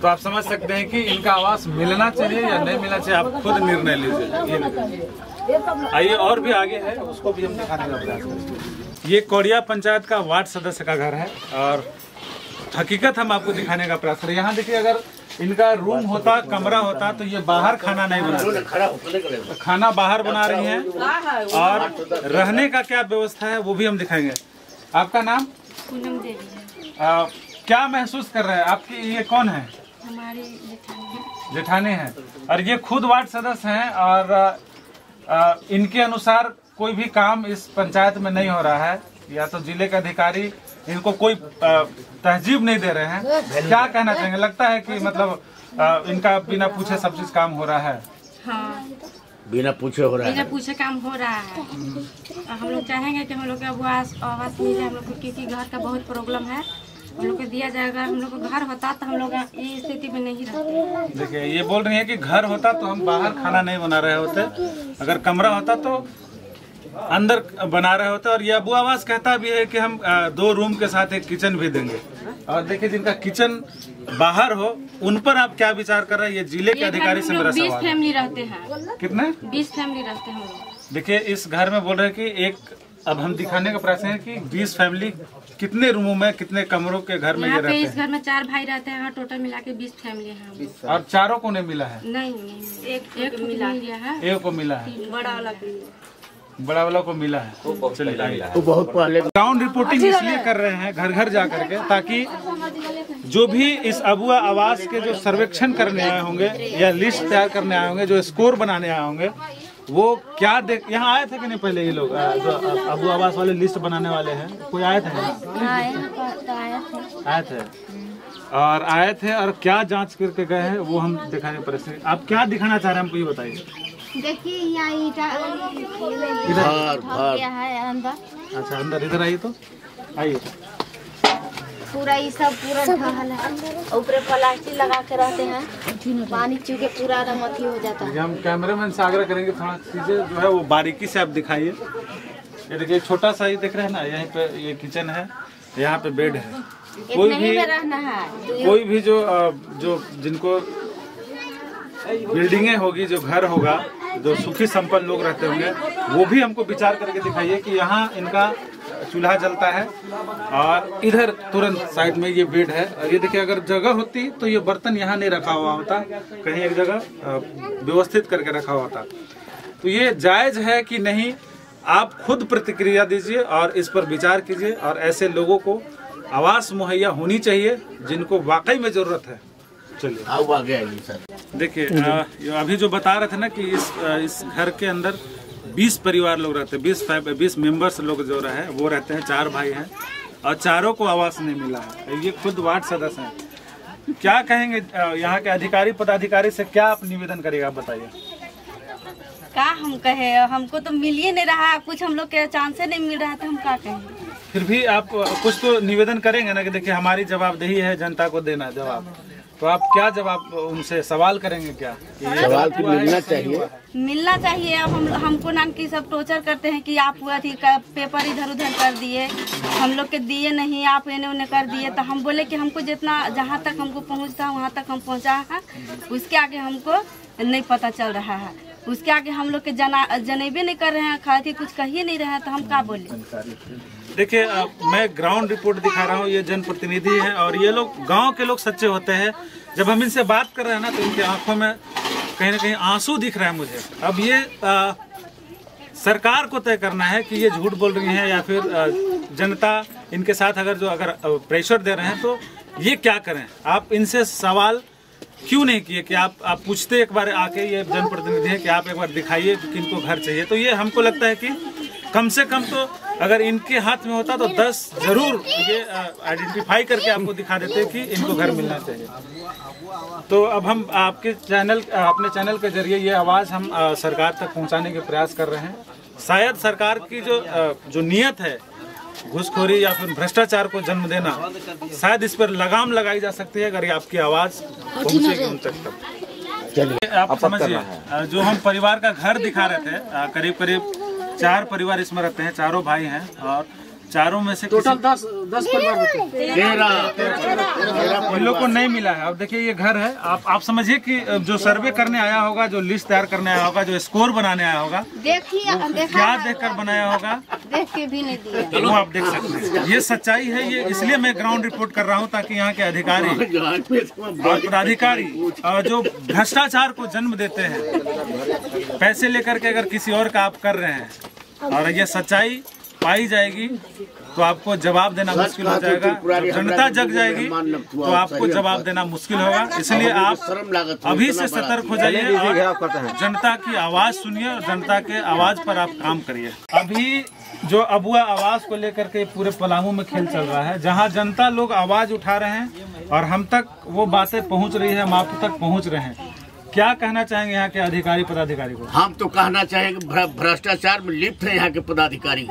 तो आप समझ सकते हैं कि इनका आवास मिलना चाहिए या नहीं मिलना चाहिए, आप खुद निर्णय लीजिए। आइए और भी आगे है, उसको भी हम दिखाने का प्रयास करेंगे। ये कोड़िया पंचायत का वार्ड सदस्य का घर है और हकीकत हम आपको दिखाने का प्रयास करें। यहाँ देखिए, अगर इनका रूम होता, कमरा होता, तो ये बाहर खाना नहीं बनाते, खाना बाहर बना रही हैं। और रहने का क्या व्यवस्था है वो भी हम दिखाएंगे। आपका नाम? पूनम देवी। आ, क्या महसूस कर रहे हैं? आपकी ये कौन है? हमारे जेठानी हैं और ये खुद वार्ड सदस्य हैं और आ, इनके अनुसार कोई भी काम इस पंचायत में नहीं हो रहा है, या तो जिले के अधिकारी इनको कोई तहजीब नहीं दे रहे हैं। क्या कहना चाहेंगे? लगता है कि मतलब आ, इनका बिना पूछे सब चीज काम हो रहा है? हाँ, बिना पूछे हो रहा है, बिना पूछे काम हो रहा है। हम लोग चाहेंगे कि हम लोग को आवास आवास मिले हम लोग को, क्योंकि घर का बहुत प्रॉब्लम है, हम लोग को दिया जाएगा। हम लोग को घर होता तो हम लोग ये स्थिति में नहीं रहते। देखिए, ये बोल रही है कि घर होता तो हम बाहर खाना नहीं बना रहे होते, अगर कमरा होता तो अंदर बना रहे होते। और ये अबू आवास कहता भी है कि हम दो रूम के साथ एक किचन भी देंगे। और देखिए, जिनका किचन बाहर हो उन पर आप क्या विचार कर रहे हैं? ये जिले के अधिकारी से मेरा बीस सवाल फैमिली रहते हैं। कितने? बीस फैमिली रहते हैं हम लोग। देखिए, इस घर में बोल रहे हैं कि एक, अब हम दिखाने का प्रयास है कि बीस फैमिली कितने रूमों में, कितने कमरों के घर में ये यहाँ पे रहते इस हैं? घर में चार भाई रहते हैं, टोटल मिला के बीस फैमिली है। और चारों को नहीं मिला है? नहीं, नहीं, एक एक मिला है, एक को मिला है, बड़ा वाला बड़ा वाला को मिला है। चलिए, वो बहुत पहले ग्राउंड रिपोर्टिंग इसलिए कर रहे हैं घर घर जा करके, ताकि जो भी इस अबुआ आवास के जो सर्वेक्षण करने आए होंगे या लिस्ट तैयार करने आए होंगे, जो स्कोर बनाने आए होंगे, वो क्या देख। यहाँ आए थे कि नहीं पहले ये लोग, जो अबू आवास वाले लिस्ट बनाने वाले हैं, कोई आए थे? आए थे और आए थे और क्या जांच करके गए हैं वो हम दिखाने पर। आप क्या दिखाना चाह रहे हैं हमको ये बताइए। देखिए, यहाँ ईटा घर घर है अंदर। अच्छा, अंदर इधर आइए, तो आइए। पूरा ये सब पूरा ढहल है, ऊपर प्लास्टिक लगा के रहते हैं, पानी चूके पूरा रमती हो जाता है। हम कैमरामैन से आग्रह करेंगे थोड़ा चीजें जो है वो बारीकी से आप दिखाइए। ये देखिए, छोटा सा ही दिख रहा है ना, यहीं पे ये किचन है, यहाँ पे बेड है। कोई भी रहना है, कोई भी जो जो जिनको बिल्डिंगें होगी, जो घर होगा, जो सुखी संपन्न लोग रहते होंगे, वो भी हमको विचार करके दिखाइए कि यहाँ इनका चूल्हा जलता है और इधर तुरंत साइड में ये बेड है। और ये देखिए, अगर जगह होती तो ये बर्तन यहाँ नहीं रखा हुआ होता, कहीं एक जगह व्यवस्थित करके रखा हुआ होता। तो ये जायज है कि नहीं, आप खुद प्रतिक्रिया दीजिए और इस पर विचार कीजिए। और ऐसे लोगों को आवास मुहैया होनी चाहिए जिनको वाकई में जरूरत है। चलिए आगे आइए सर। देखिए, अभी जो बता रहे थे ना कि इस इस घर के अंदर बीस परिवार लोग रहते हैं, बीस बीस मेंबर्स लोग जो रहे वो रहते हैं, चार भाई हैं और चारों को आवास नहीं मिला है। ये खुद वार्ड सदस्य हैं। क्या कहेंगे यहाँ के अधिकारी पदाधिकारी से, क्या आप निवेदन करेगा, आप बताइए। क्या हम कहे, हमको तो मिल ही नहीं रहा, कुछ हम लोग के चांस नहीं मिल रहा था, हम क्या कहें। फिर भी आप कुछ तो निवेदन करेंगे ना कि देखिए हमारी जवाबदेही है जनता को देना जवाब, तो आप क्या जवाब उनसे सवाल करेंगे? क्या सवाल तो मिलना चाहिए, मिलना चाहिए। अब हम हमको नाम की सब टोर्चर करते हैं कि आप अथी का पेपर इधर उधर कर दिए, हम लोग के दिए नहीं, आप इन्हें उन्हें कर दिए। तो हम बोले कि हमको जितना जहाँ तक हमको पहुँचता वहाँ तक हम पहुँचा है, उसके आगे हमको नहीं पता चल रहा है, उसके आगे हम लोग के जना जनेबे नहीं कर रहे हैं, खाती कुछ कहिए नहीं रहे हैं, तो हम क्या बोले। देखिए, मैं ग्राउंड रिपोर्ट दिखा रहा हूँ, ये जनप्रतिनिधि हैं और ये लोग गांव के लोग सच्चे होते हैं। जब हम इनसे बात कर रहे हैं ना, तो इनकी आंखों में कहीं ना कहीं आंसू दिख रहा है मुझे। अब ये आ, सरकार को तय करना है कि ये झूठ बोल रही हैं या फिर आ, जनता इनके साथ अगर जो अगर प्रेशर दे रहे हैं तो ये क्या करें। आप इनसे सवाल क्यों नहीं किए कि आप आप पूछते एक बार आके, ये जनप्रतिनिधि है, कि आप एक बार दिखाइए कि किनको घर चाहिए। तो ये हमको लगता है कि कम से कम तो अगर इनके हाथ में होता तो दस जरूर ये आइडेंटिफाई करके आपको दिखा देते कि इनको घर मिलना चाहिए। तो अब हम आपके चैनल अपने चैनल के जरिए ये आवाज़ हम आ, सरकार तक पहुंचाने के प्रयास कर रहे हैं। शायद सरकार की जो आ, जो नियत है घूसखोरी या फिर भ्रष्टाचार को जन्म देना, शायद इस पर लगाम लगाई जा सकती है अगर ये आपकी आवाज़ पहुंचेगी उन तक। चलिए, आप समझिए, जो हम परिवार का घर दिखा रहे थे, करीब करीब चार परिवार इसमें रहते हैं, चारों भाई हैं और चारों में से टोटल दस दस परिवार होते हैं। तेरह इन लोग को नहीं मिला है। अब देखिए ये घर है, आप आप समझिए कि जो सर्वे करने आया होगा, जो लिस्ट तैयार करने आया होगा, जो स्कोर बनाने आया होगा, देखिए क्या देखकर बनाया होगा देख के भी नहीं दिया। वो आप देख सकते हैं। ये सच्चाई है। ये इसलिए मैं ग्राउंड रिपोर्ट कर रहा हूँ ताकि यहाँ के अधिकारी और पदाधिकारी जो भ्रष्टाचार को जन्म देते हैं, पैसे लेकर के अगर किसी और का आप कर रहे हैं और ये सच्चाई पाई जाएगी तो आपको जवाब देना मुश्किल हो जाएगा। जब जनता जग जाएगी तो आपको जवाब देना मुश्किल होगा। इसलिए आप अभी से सतर्क हो जाइए और जनता की आवाज सुनिए और जनता के आवाज पर आप काम करिए। अभी जो अबुआ आवास को लेकर के पूरे पलामू में खेल चल रहा है, जहां जनता लोग आवाज उठा रहे हैं और हम तक वो बातें पहुंच रही है, हम आप तक पहुंच रहे हैं। क्या कहना चाहेंगे यहाँ के अधिकारी पदाधिकारी को? हम तो कहना चाहेंगे भ्रष्टाचार में लिप्त है यहाँ के पदाधिकारी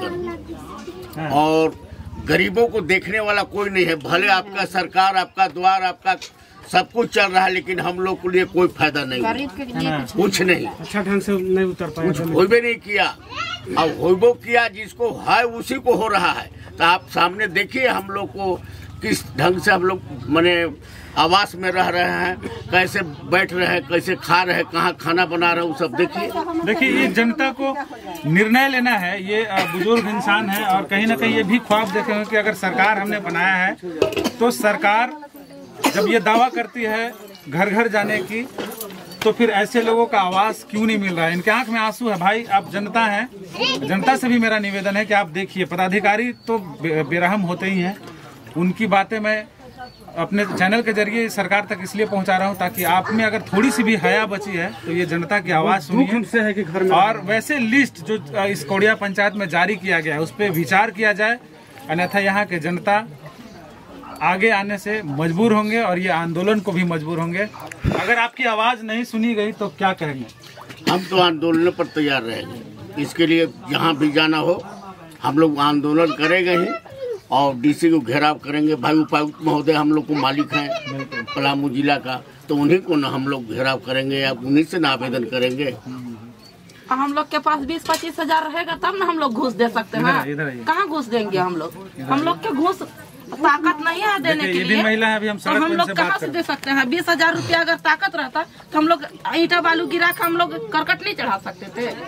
का, और गरीबों को देखने वाला कोई नहीं है। भले आपका सरकार, आपका द्वार, आपका सब कुछ चल रहा है, लेकिन हम लोग के लिए कोई फायदा नहीं, कुछ नहीं, अच्छा ढंग से नहीं उतर पाया, कुछ हो भी नहीं किया। अब हो किया जिसको है उसी को हो रहा है। तो आप सामने देखिए हम लोग को किस ढंग से हम लोग माने आवास में रह रहे हैं, कैसे बैठ रहे हैं, कैसे खा रहे हैं, कहाँ खाना बना रहे हैं, वो सब देखिए। देखिए ये जनता को निर्णय लेना है। ये बुजुर्ग इंसान है और कहीं ना कहीं ये भी ख्वाब देखे हैं कि अगर सरकार हमने बनाया है तो सरकार जब ये दावा करती है घर घर जाने की, तो फिर ऐसे लोगों का आवाज क्यों नहीं मिल रहा है? इनके आंख में आंसू है। भाई आप जनता हैं, जनता से भी मेरा निवेदन है कि आप देखिए, पदाधिकारी तो बेरहम होते ही हैं। उनकी बातें मैं अपने चैनल के जरिए सरकार तक इसलिए पहुंचा रहा हूं ताकि आप में अगर थोड़ी सी भी हया बची है तो ये जनता की आवाज सुनिए है कि घर में और वैसे लिस्ट जो इस कोड़िया पंचायत में जारी किया गया है उस पर विचार किया जाए, अन्यथा यहाँ के जनता आगे आने से मजबूर होंगे और ये आंदोलन को भी मजबूर होंगे। अगर आपकी आवाज नहीं सुनी गई तो क्या करेंगे? हम तो आंदोलन पर तैयार रहेंगे। इसके लिए जहाँ भी जाना हो हम लोग आंदोलन करेंगे ही और डीसी को घेराव करेंगे। भाई उपायुक्त महोदय हम लोग को मालिक हैं पलामू जिला का, तो उन्हीं को ना हम लोग घेराव करेंगे या उन्हीं से ना आवेदन करेंगे। हम लोग के पास बीस पच्चीस हजार रहेगा तब ना हम लोग घूस दे सकते हैं। कहाँ घूस देंगे हम लोग? हम लोग के घूस ताकत नहीं है देने के लिए। महिला है, अभी हम तो हम लोग कहाँ से दे सकते हैं? बीस हजार रूपया अगर ताकत रहता तो हम लोग ईटा बालू गिरा के हम लोग करकट नहीं चढ़ा सकते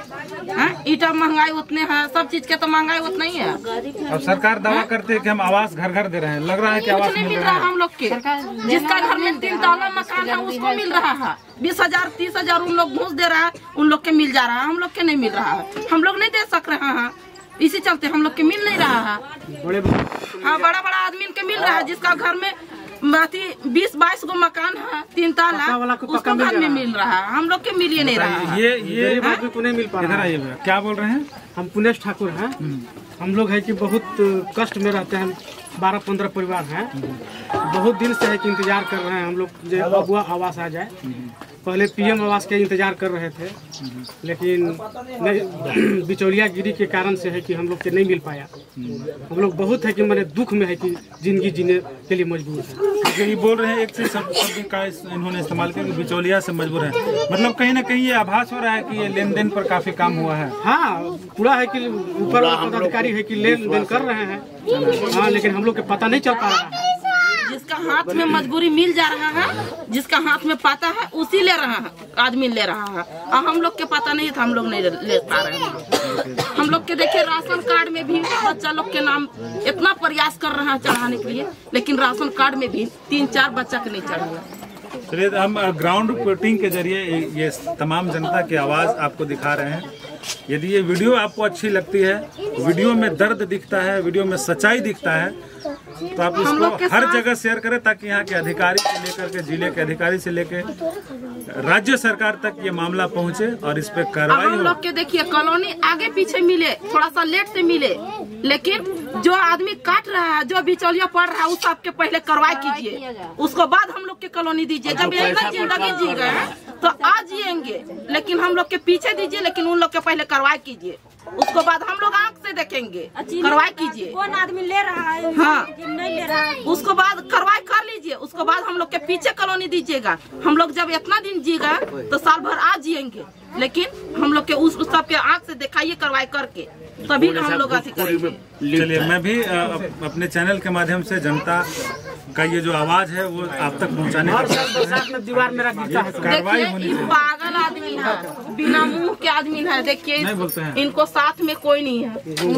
थे। ईटा महंगाई उतने हैं, सब चीज के तो महंगाई उतना ही है। अब सरकार दावा करती है कि हम आवास घर घर दे रहे हैं, लग रहा है कि आवास नहीं मिल रहा है हम लोग के। जिसका घर में तीन ताला मकान है उसको मिल रहा है बीस हजार तीस हजार उन लोग घूस दे रहा है, उन लोग के मिल जा रहा है, हम लोग के नहीं मिल रहा है। हम लोग नहीं दे सक रहे हैं, इसी चलते हम लोग के मिल नहीं रहा है। हाँ, बड़ा बड़ा आदमी के मिल रहा है जिसका घर में बीस बाईस गो मकान है, तीन ताला, उसको घर में मिल रहा है, हम लोग के मिल ही नहीं रहा है। ये ये आदमी को नहीं मिल पा रहा है। क्या बोल रहे हैं? हम पुनेश ठाकुर हैं। हम लोग है कि बहुत कष्ट में रहते हैं, बारह पंद्रह परिवार हैं। बहुत दिन से है कि इंतजार कर रहे हैं हम लोग जो अबुआ आवास आ जाए। पहले पीएम आवास के इंतजार कर रहे थे, लेकिन बिचौलिया गिरी के कारण से है कि हम लोग के नहीं मिल पाया। हम लोग बहुत है कि मैंने दुख में है कि जिंदगी जीने के लिए मजबूर है। ये बोल रहे हैं एक से शब्द का इन्होंने इस्तेमाल किया कि बिचौलिया से मजबूर है, मतलब कहीं ना कहीं ये आभास हो रहा है कि ये लेन देन पर काफी काम हुआ है। हाँ, पूरा है कि ऊपर पदाधिकारी है कि लेन देन कर रहे हैं, हाँ, लेकिन हम लोग के पता नहीं चल पा रहा है। जिसका हाथ में मजबूरी मिल जा रहा है, जिसका हाथ में पता है उसी ले रहा है, आदमी ले रहा है। और हम लोग के पता नहीं था, हम लोग नहीं ले पा रहे हैं। हम लोग के देखिए राशन कार्ड में भी बच्चा लोग के नाम इतना प्रयास कर रहा है चढ़ाने के लिए, लेकिन राशन कार्ड में भी तीन चार बच्चा के नहीं चढ़ा। चलिए, हम ग्राउंड रिपोर्टिंग के जरिए ये तमाम जनता की आवाज आपको दिखा रहे हैं। यदि ये वीडियो आपको अच्छी लगती है, वीडियो में दर्द दिखता है, वीडियो में सच्चाई दिखता है, तो आप इसको हर जगह शेयर करें ताकि यहाँ के अधिकारी से लेकर के जिले के अधिकारी से लेकर राज्य सरकार तक ये मामला पहुँचे और इस पे कार्रवाई हो। हम लोग के देखिए कॉलोनी आगे पीछे मिले, थोड़ा सा लेट से मिले, लेकिन जो आदमी काट रहा है, जो बिचौलिया पड़ रहा है, उस सबके पहले कार्रवाई कीजिए, उसको बाद हम लोग के कॉलोनी दीजिए। जब यही जिंदगी जी गए तो आज जिएंगे, लेकिन हम लोग के पीछे दीजिए, लेकिन उन लोग के पहले कार्रवाई कीजिए, उसको बाद हम लोग आंख से देखेंगे। कार्रवाई कीजिए, कौन आदमी ले रहा है, हाँ, नहीं ले रहा है, उसको बाद कार्रवाई कर लीजिए, उसको बाद हम हम लोग के पीछे कॉलोनी दीजिएगा। हम लोग जब इतना दिन जिएगा तो साल भर आ जिएंगे, लेकिन हम लोग के उस, उस सब के आँख से दिखाइए करवाई करके, तभी हम लोग अथी करेंगे। चलिए, मैं भी आ, अपने चैनल के माध्यम से जनता का ये जो आवाज है वो आप तक पहुंचाने का दीवार मेरा गिरता है। कार्रवाई होनी चाहिए। पागल आदमी है, बिना मुंह के आदमी है। देखिए नहीं बोलते हैं। इनको साथ में कोई नहीं है।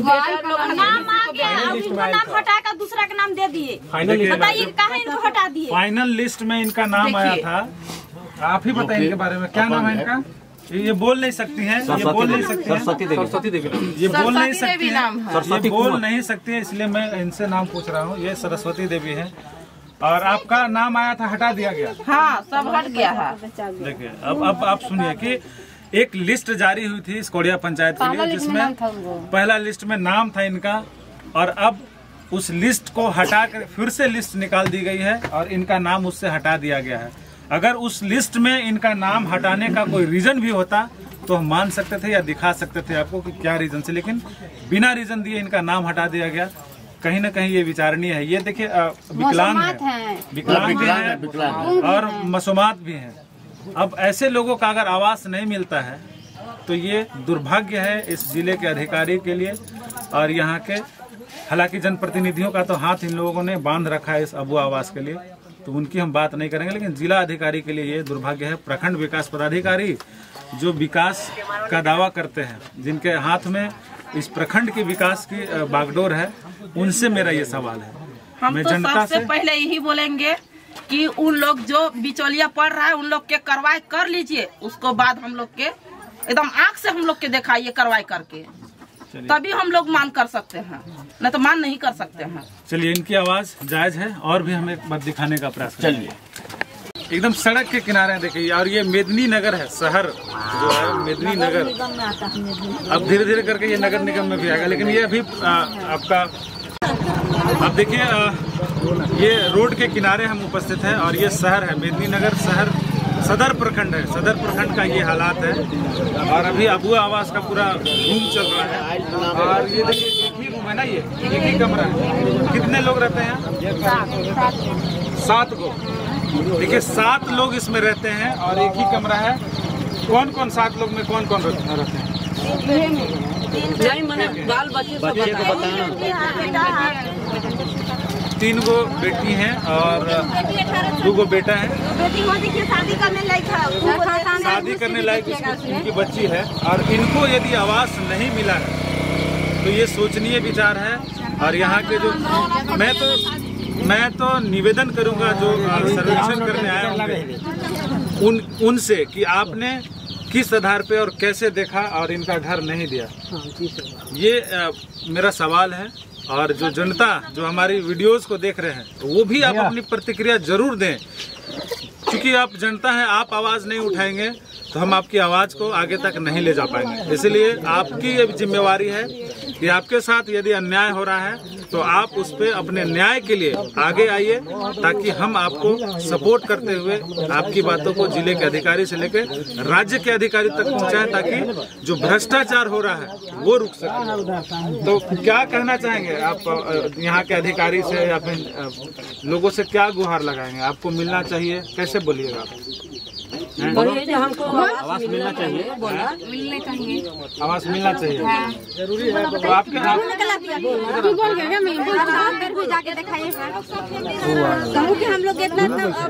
नाम आ गया, अब इनको नाम हटा कर दूसरा का नाम दे दिए। बताइए काहे इनको हटा दिए? फाइनल लिस्ट में इनका नाम आया था, आप ही बताइए इनके बारे में, क्या नाम है इनका? ये बोल नहीं सकती हैं, ये बोल नहीं सकती हैं, सरस्वती देवी, सरस्वती देवी, ये बोल नहीं सकती देवी हैं, नाम है। ये बोल नहीं सकती है, इसलिए मैं इनसे नाम पूछ रहा हूँ। ये सरस्वती देवी है और आपका नाम आया था, हटा दिया गया। हाँ, सब हट गया है। देखिए, अब अब आप सुनिए कि एक लिस्ट जारी हुई थी स्कोड़िया पंचायत के लिए, जिसमें पहला लिस्ट में नाम था इनका, और अब उस लिस्ट को हटा कर फिर से लिस्ट निकाल दी गई है और इनका नाम उससे हटा दिया गया है। अगर उस लिस्ट में इनका नाम हटाने का कोई रीजन भी होता तो हम मान सकते थे या दिखा सकते थे आपको कि क्या रीजन से, लेकिन बिना रीजन दिए इनका नाम हटा दिया गया। कहीं ना कहीं ये विचारणीय है। ये देखिए, विकलांग है, विकलांग है और मसूमात भी है। अब ऐसे लोगों का अगर आवास नहीं मिलता है तो ये दुर्भाग्य है इस जिले के अधिकारी के लिए और यहाँ के, हालांकि जनप्रतिनिधियों का तो हाथ इन लोगों ने बांध रखा है इस अबुआ आवास के लिए, तो उनकी हम बात नहीं करेंगे, लेकिन जिला अधिकारी के लिए ये दुर्भाग्य है। प्रखंड विकास पदाधिकारी जो विकास का दावा करते हैं, जिनके हाथ में इस प्रखंड के विकास की बागडोर है, उनसे मेरा ये सवाल है। हम मैं तो जनता सबसे से पहले यही बोलेंगे कि उन लोग जो बिचौलिया पड़ रहा है उन लोग के कार्रवाई कर लीजिए, उसको बाद हम लोग के एकदम आँख से हम लोग के दिखाइए कार्रवाई करके, तभी हम लोग मान कर सकते हैं, नहीं तो मान नहीं कर सकते हैं। चलिए, इनकी आवाज जायज है और भी हम एक बात दिखाने का प्रयास करेंगे। एकदम सड़क के किनारे देखिए, और ये मेदिनी नगर है, शहर जो है मेदिनी नगर, अब धीरे धीरे करके ये नगर निगम में भी आएगा, लेकिन ये अभी आ, आपका अब देखिए, ये रोड के किनारे हम उपस्थित हैं और ये शहर है मेदिनी नगर, शहर सदर प्रखंड है। सदर प्रखंड का ये हालात है और अभी अबुआ आवास का पूरा रूम चल रहा है और ये देखिए एक ही रूम है ना, ये एक ही कमरा है। कितने लोग रहते हैं? सात को। देखिए, सात लोग इसमें रहते हैं और एक ही कमरा है। कौन कौन सात लोग में कौन कौन रहते हैं? बाल बच्चे को तीन गो बेटी हैं और दो गो बेटा है। शादी करने लायक है, शादी करने लायक उनकी बच्ची है और इनको यदि आवास नहीं मिला है तो ये सोचनीय विचार है। और यहाँ के जो मैं तो मैं तो निवेदन करूँगा जो सर्वेक्षण करने आए होंगे उन उनसे कि आपने किस आधार पे और कैसे देखा और इनका घर नहीं दिया, ये आ, मेरा सवाल है। और जो जनता जो हमारी वीडियोस को देख रहे हैं वो भी आप अपनी प्रतिक्रिया जरूर दें, क्योंकि आप जनता हैं, आप आवाज़ नहीं उठाएंगे तो हम आपकी आवाज़ को आगे तक नहीं ले जा पाएंगे। इसलिए आपकी ये जिम्मेवारी है कि आपके साथ यदि अन्याय हो रहा है तो आप उस पर अपने न्याय के लिए आगे आइए, ताकि हम आपको सपोर्ट करते हुए आपकी बातों को जिले के अधिकारी से लेकर राज्य के अधिकारी तक पहुंचाएं, ताकि जो भ्रष्टाचार हो रहा है वो रुक सके। तो क्या कहना चाहेंगे आप यहाँ के अधिकारी से या फिर लोगों से, क्या गुहार लगाएंगे? आपको मिलना चाहिए, कैसे बोलिएगा? हमको आवास मिलना चाहिए, मिलने चाहिए, आवास मिलना चाहिए, जरूरी है। तो आपके आप भी जाके दिखाइए कि हम लोग इतना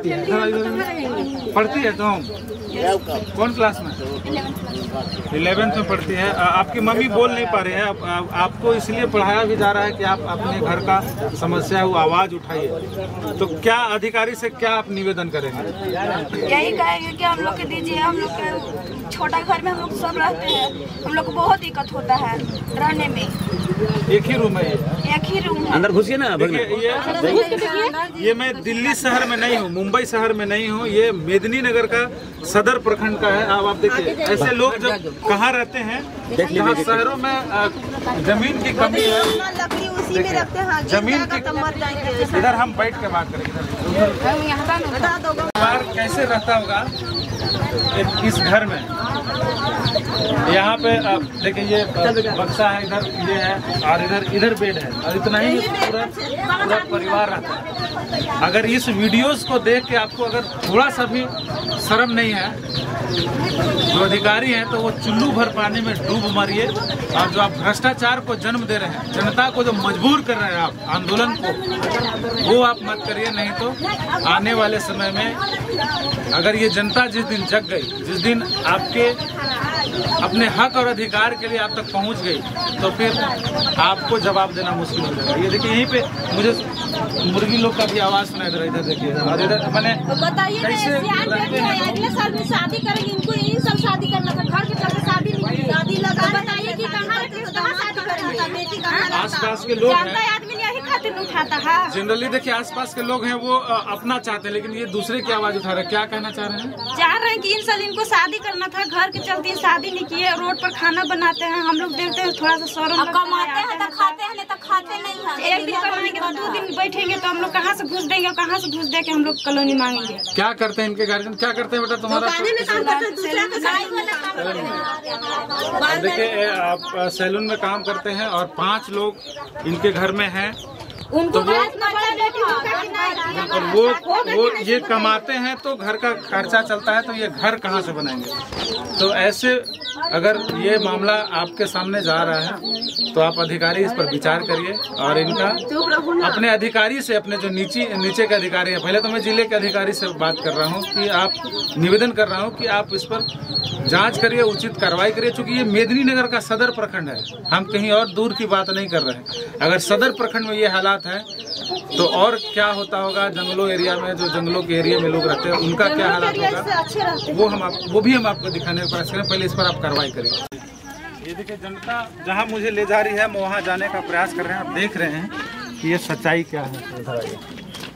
पढ़ती है तुम? कौन क्लास में? इलेवेंथ में पढ़ती है। आपकी मम्मी बोल नहीं पा रही है, आप, आपको इसलिए पढ़ाया भी जा रहा है कि आप अपने घर का समस्या वो आवाज उठाइए। तो क्या अधिकारी से क्या आप निवेदन करेंगे? यही कहेंगे कि हम लोग के दीजिए, हम लोग के छोटा घर में हम लोग सब रहते हैं, हम लोग को बहुत दिक्कत होता है रहने में। एक ही रूम है, एक ही रूम है। अंदर घुसिए ना। देखिए, ये ये मैं दिल्ली शहर में नहीं हूँ, मुंबई शहर में नहीं हूँ, ये मेदिनी नगर का सदर प्रखंड का है। अब आप देखिए, ऐसे लोग जब कहाँ रहते हैं, जहाँ शहरों में जमीन की कमी है, लकड़ी उसी में रखते हैं, जमीन की। इधर हम बैठ के बात करेंगे। कैसे रहता होगा इस घर में? यहाँ पे देखिए, ये बक्सा है, इधर ये है और इधर इधर बेड है और इतना ही पूरा पूरा परिवार रहता है। अगर इस वीडियोस को देख के आपको अगर थोड़ा सा भी शर्म नहीं है, जो अधिकारी हैं तो वो चुल्लू भर पानी में डूब मरिए। और जो आप भ्रष्टाचार को जन्म दे रहे हैं, जनता को जो मजबूर कर रहे हैं आप आंदोलन को, वो आप मत करिए। नहीं तो आने वाले समय में अगर ये जनता जिस दिन जग गई, जिस दिन आपके अपने हक और अधिकार के लिए आप तक पहुंच गई, तो फिर आपको जवाब देना मुश्किल हो जाएगा। ये देखिए यहीं पे मुझे मुर्गी लोग का भी आवाज सुनाई दे रहा है, इधर देखिए। और इधर मैंने बताइए अगले साल में शादी करेंगे, इनको यही सब शादी करना था, घर के चलते शादी नहीं, शादी लगा। बताइए कि कहाँ कहाँ शादी करेंगे, बेटी कहाँ? आसपास के लोग हैं, आदमी यही खातिर उठाता है। जनरली देखिए आसपास के लोग हैं वो अपना चाहते हैं, लेकिन ये दूसरे की आवाज उठा रहे हैं। क्या कहना चाह रहे हैं? चाह रहे हैं कि इन साल इनको शादी करना था, घर के चलते शादी नहीं किए, रोड पर खाना बनाते हैं। हम लोग देखते हैं थोड़ा सा शर्म, कमाते हैं तो खाते हैं, नहीं तो खाते नहीं हैं। एक दिन कमाएंगे तो दो दिन बैठेंगे, तो हम लोग कहाँ से घुस देंगे और कहाँ से घुस दे के हम लोग कॉलोनी मांगेंगे। क्या करते हैं इनके गार्जियन? क्या करते हैं बेटा तुम्हारा? देखिए आप सैलून में काम करते हैं और पांच लोग इनके घर में हैं, उनको तो वो वो वो ये कमाते हैं तो घर का खर्चा चलता है, तो ये घर कहाँ से बनाएंगे? तो ऐसे अगर ये मामला आपके सामने जा रहा है तो आप अधिकारी इस पर विचार करिए और इनका अपने अधिकारी से, अपने जो नीचे नीचे के अधिकारी हैं, पहले तो मैं जिले के अधिकारी से बात कर रहा हूँ कि आप निवेदन कर रहा हूँ कि आप इस पर जांच करिए, उचित कार्रवाई करिए। चूंकि ये मेदिनीनगर का सदर प्रखंड है, हम कहीं और दूर की बात नहीं कर रहे हैं। अगर सदर प्रखंड में ये हालात है तो और क्या होता होगा जंगलों एरिया में, जो जंगलों के एरिया में लोग रहते हैं उनका क्या हालात होगा, वो हम आप, वो भी हम आपको दिखाने का प्रयास करें। पहले इस पर आप कार्रवाई करिए। ये देखिए जनता जहाँ मुझे ले जा रही है, मैं वहाँ जाने का प्रयास कर रहे हैं। आप देख रहे हैं कि ये सच्चाई क्या है।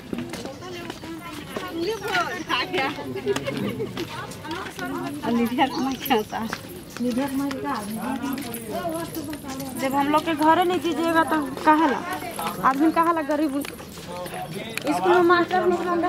जब हम लोग के घर नहीं दीजिएगा तो कहा ला आदमी, कहा ला गरीब स्कूल में मास्टर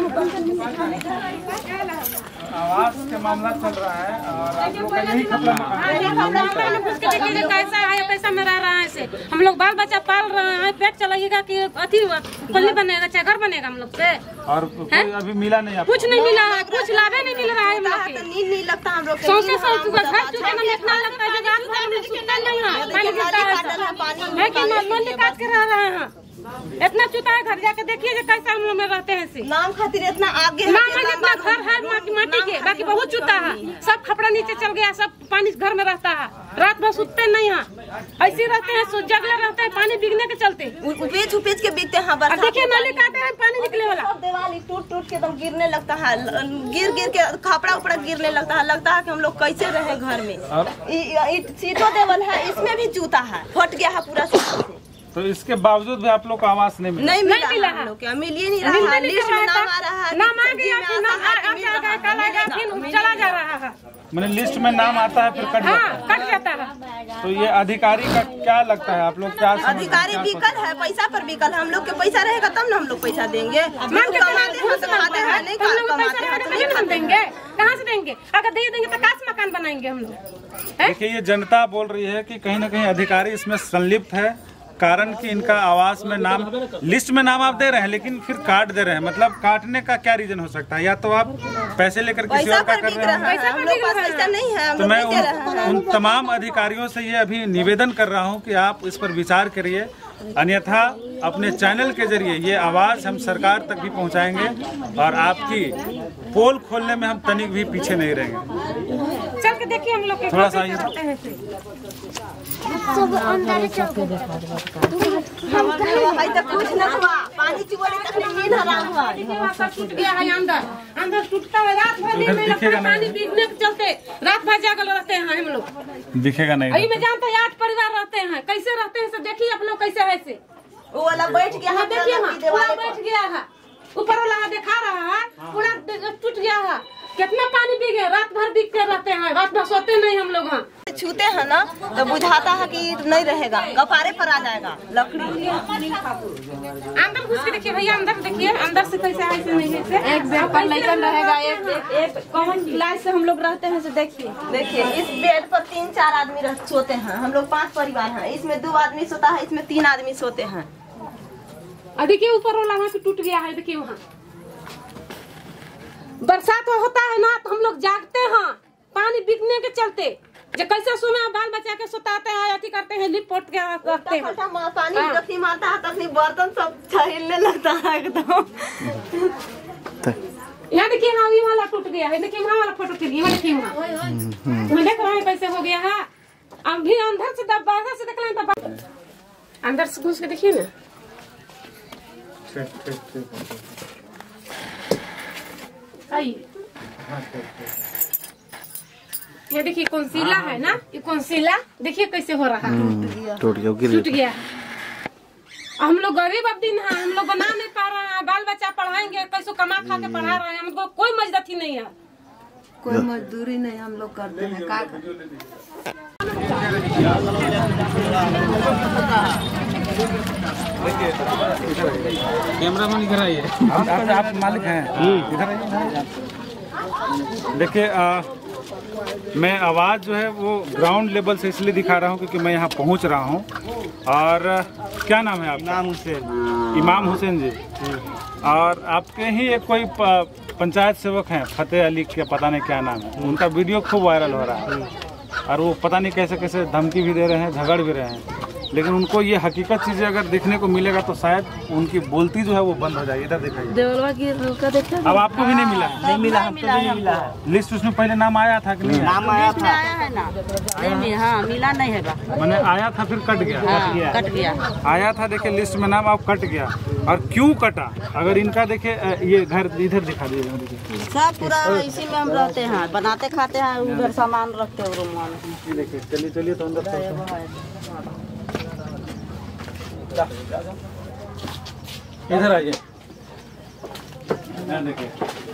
आवास के मामला चल रहा है और आप लोग का यही खतरा देखिए कैसा है, पैसा में रह रहा है से हम लोग बाल बच्चा पाल रहे हैं, पेट चलाइएगा कि अथी पल्ली बनेगा, चाहे घर बनेगा हम लोग से। और कोई अभी मिला नहीं आपको? कुछ नहीं मिला है, कुछ लाभे नहीं मिल रहा है हम लोग के। नींद नहीं लगता हम लोग के, सौंसे सौ घर चुके में इतना लगता है, रात भर में सुनता नहीं है, पानी गिरता है कि मन काट के रह रहे हैं। इतना चुता है घर, जाके देखिए जो कैसा हम लोग में रहते हैं से। नाम खातिर इतना आगे नाम है, इतना घर है माटी माटी के, बाकी बहुत चुता है। सब खपड़ा नीचे चल गया, सब पानी घर में रहता है, रात भर सुतते नहीं है, ऐसे रहते हैं, सो जगले रहते हैं, पानी बिगने के चलते उपेच उपेच के बिकते हैं। देखिए नाली काटे हैं, पानी निकले वाला, दीवार टूट टूट के एकदम गिरने लगता है, गिर गिर के खपड़ा उपड़ा गिरने लगता है। लगता है कि हम लोग कैसे रहे घर में। सीटों देवल है, इसमें भी जूता है, फट गया है पूरा। तो इसके बावजूद भी आप लोग को आवास नहीं मिला? नहीं मिला, मिला हम लोग क्या मिल ही नहीं रहा है। लिस्ट में नाम आ रहा है, नाम आ गया, फिर नाम आ जाएगा, कल आएगा, फिर चला जा रहा है। मैंने लिस्ट में नाम आता है फिर कट जाता है। कट जाता है। तो ये अधिकारी का क्या लगता है, आप लोग क्या समझते हैं? अधिकारी बिकल है, पैसा पर बिकल है। हम लोग के पैसा रहेगा तब ना हम लोग पैसा देंगे। हम देंगे कहाँ से देंगे? अगर दे देंगे तो काश मकान बनाएंगे हम लोग। देखिए ये जनता बोल रही है कि कहीं ना कहीं अधिकारी इसमें संलिप्त है, कारण कि इनका आवास में नाम, लिस्ट में नाम आप दे रहे हैं लेकिन फिर काट दे रहे हैं। मतलब काटने का क्या रीजन हो सकता है? या तो आप पैसे लेकर किसी और का कर रहे हैं। हम लोग पास पैसा नहीं है, तो मैं उन, उन तमाम अधिकारियों से ये अभी निवेदन कर रहा हूं कि आप इस पर विचार करिए, अन्यथा अपने चैनल के जरिए ये आवाज हम सरकार तक भी पहुंचाएंगे और आपकी पोल खोलने में हम तनिक भी पीछे नहीं रहेंगे। चल के देखिए हम लोग थोड़ा सा सब अंदर चौके देखा भाई तो कुछ न हुआ, पानी चुगले तक नींद हराम हुआ, टूट गया है अंदर, अंदर टूटता है, रात भर नींद नहीं लगता, पानी बिगने के चलते रात भर जागल रहते हैं हम लोग। दिखेगा नहीं, अभी में जानते हैं आठ परिवार रहते हैं, कैसे रहते हैं सब देखिए आप लोग कैसे है से। वो वाला बैठ गया है, देखिए पूरा बैठ गया है, ऊपर वाला दिखा रहा है, पूरा टूट गया है। कितना पानी बिगे, रात भर बिकते रहते हैं, रात भर सोते नहीं हम लोग। हाँ छूते हैं ना तो बुझाता है कि नहीं रहेगा, कपारे पर आ जाएगा लकड़ी। अंदर घुस के देखिए भैया, अंदर देखिए अंदर से कैसे ऐसे नहीं है, एक बेड पर लैकन रहेगा, एक एक कौन लाइट से हम लोग रहते हैं। से देखिए देखिए इस बेड पर तीन चार आदमी रह सोते हैं, हम लोग पांच परिवार हैं, इसमें दो आदमी सोता है, इसमें तीन आदमी सोते हैं। और देखिए ऊपर वाला वहाँ पे टूट गया है, देखिए वहाँ बरसात होता है ना तो हम लोग जागते हैं पानी बिकने के चलते, जो कैसे सुना बाल बच्चा के सुताते हैं, अथी करते हैं, लिप पोट के रखते हैं, पानी जब मारता है तब बर्तन सब छीलने लगता है एकदम। यहाँ देखिए हाँ ये वाला टूट गया है, देखिए वहाँ वाला फोटो खींचिए, वहाँ देखिए वहाँ मैं देख रहा हूँ कैसे हो गया है। अभी अंदर से दब बाहर से देख लें तब अंदर से घुस के देखिए ना। आइए ये देखिए कौनसीला है ना, ये कौनसीला देखिए कैसे हो रहा है, टूट गया, गिर टूट गया। हम लोग गरीब अब दिन है, हम लोग बना नहीं पा रहे हैं, बाल बच्चा पढ़ाएंगे कैसे, कमा खा के पढ़ा रहे हैं, हमको कोई मजदूरी नहीं है, कोई मजदूरी नहीं हम लोग करते हैं, का कैमरामैन इधर आइए, आप, आप, आप मालिक हैं, इधर आइए। देखिए मैं आवाज़ जो है वो ग्राउंड लेवल से इसलिए दिखा रहा हूँ क्योंकि मैं यहाँ पहुँच रहा हूँ। और क्या नाम है आपका? इमाम हुसैन। इमाम हुसैन जी। और आपके ही एक कोई पंचायत सेवक हैं फतेह अली के, पता नहीं क्या नाम है, उनका वीडियो खूब वायरल हो रहा है और वो पता नहीं कैसे कैसे धमकी भी दे रहे हैं, झगड़ भी रहे हैं, लेकिन उनको ये हकीकत चीजें अगर देखने को मिलेगा तो शायद उनकी बोलती जो है वो बंद हो जाएगी। इधर दिखाइए। देवलवा की रुका देखा। अब आपको भी नहीं मिला? नहीं मिला, हमको भी नहीं मिला है। लिस्ट उसमें पहले नाम आया था कि नहीं? नाम आया था, आया है ना, नहीं मिला, हाँ मिला नहीं है। मैंने आया था फिर कट गया, हाँ, कट गया, कट गया। आया था देखिए लिस्ट में नाम, अब कट गया। और क्यों कटा? अगर इनका देखिए ये घर इधर दिखा दीजिए, सब पूरा इसी में हम रहते हैं, बनाते खाते हैं, उधर सामान रखते हैं रूम में। देखिए चलिए चलिए तो अंदर इधर आइए। देखिए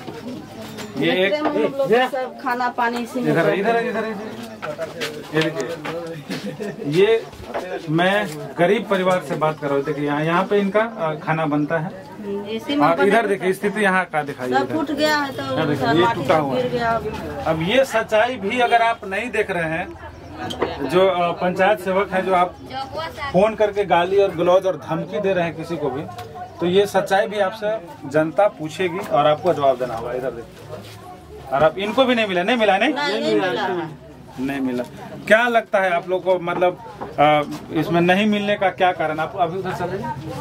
ये एक सब खाना पानी इसी में। इधर इधर इधर ये देखिए, ये मैं गरीब परिवार से बात कर रहा हूँ। देखिए यहाँ यहाँ पे इनका खाना बनता है और इधर देखिए स्थिति यहाँ का दिखाइए। सब टूट गया है तो ये टूटा हुआ है। अब ये सच्चाई भी अगर आप नहीं देख रहे हैं, जो पंचायत सेवक है जो आप फोन करके गाली और गलौज और धमकी दे रहे हैं किसी को भी, तो ये सच्चाई भी आपसे जनता पूछेगी और आपको जवाब देना होगा। इधर देखिए। और अब इनको भी नहीं मिला, नहीं मिला नहीं नहीं, नहीं मिला, नहीं मिला। क्या लगता है आप लोग को, मतलब आ, इसमें नहीं मिलने का क्या कारण? आप अभी उधर चले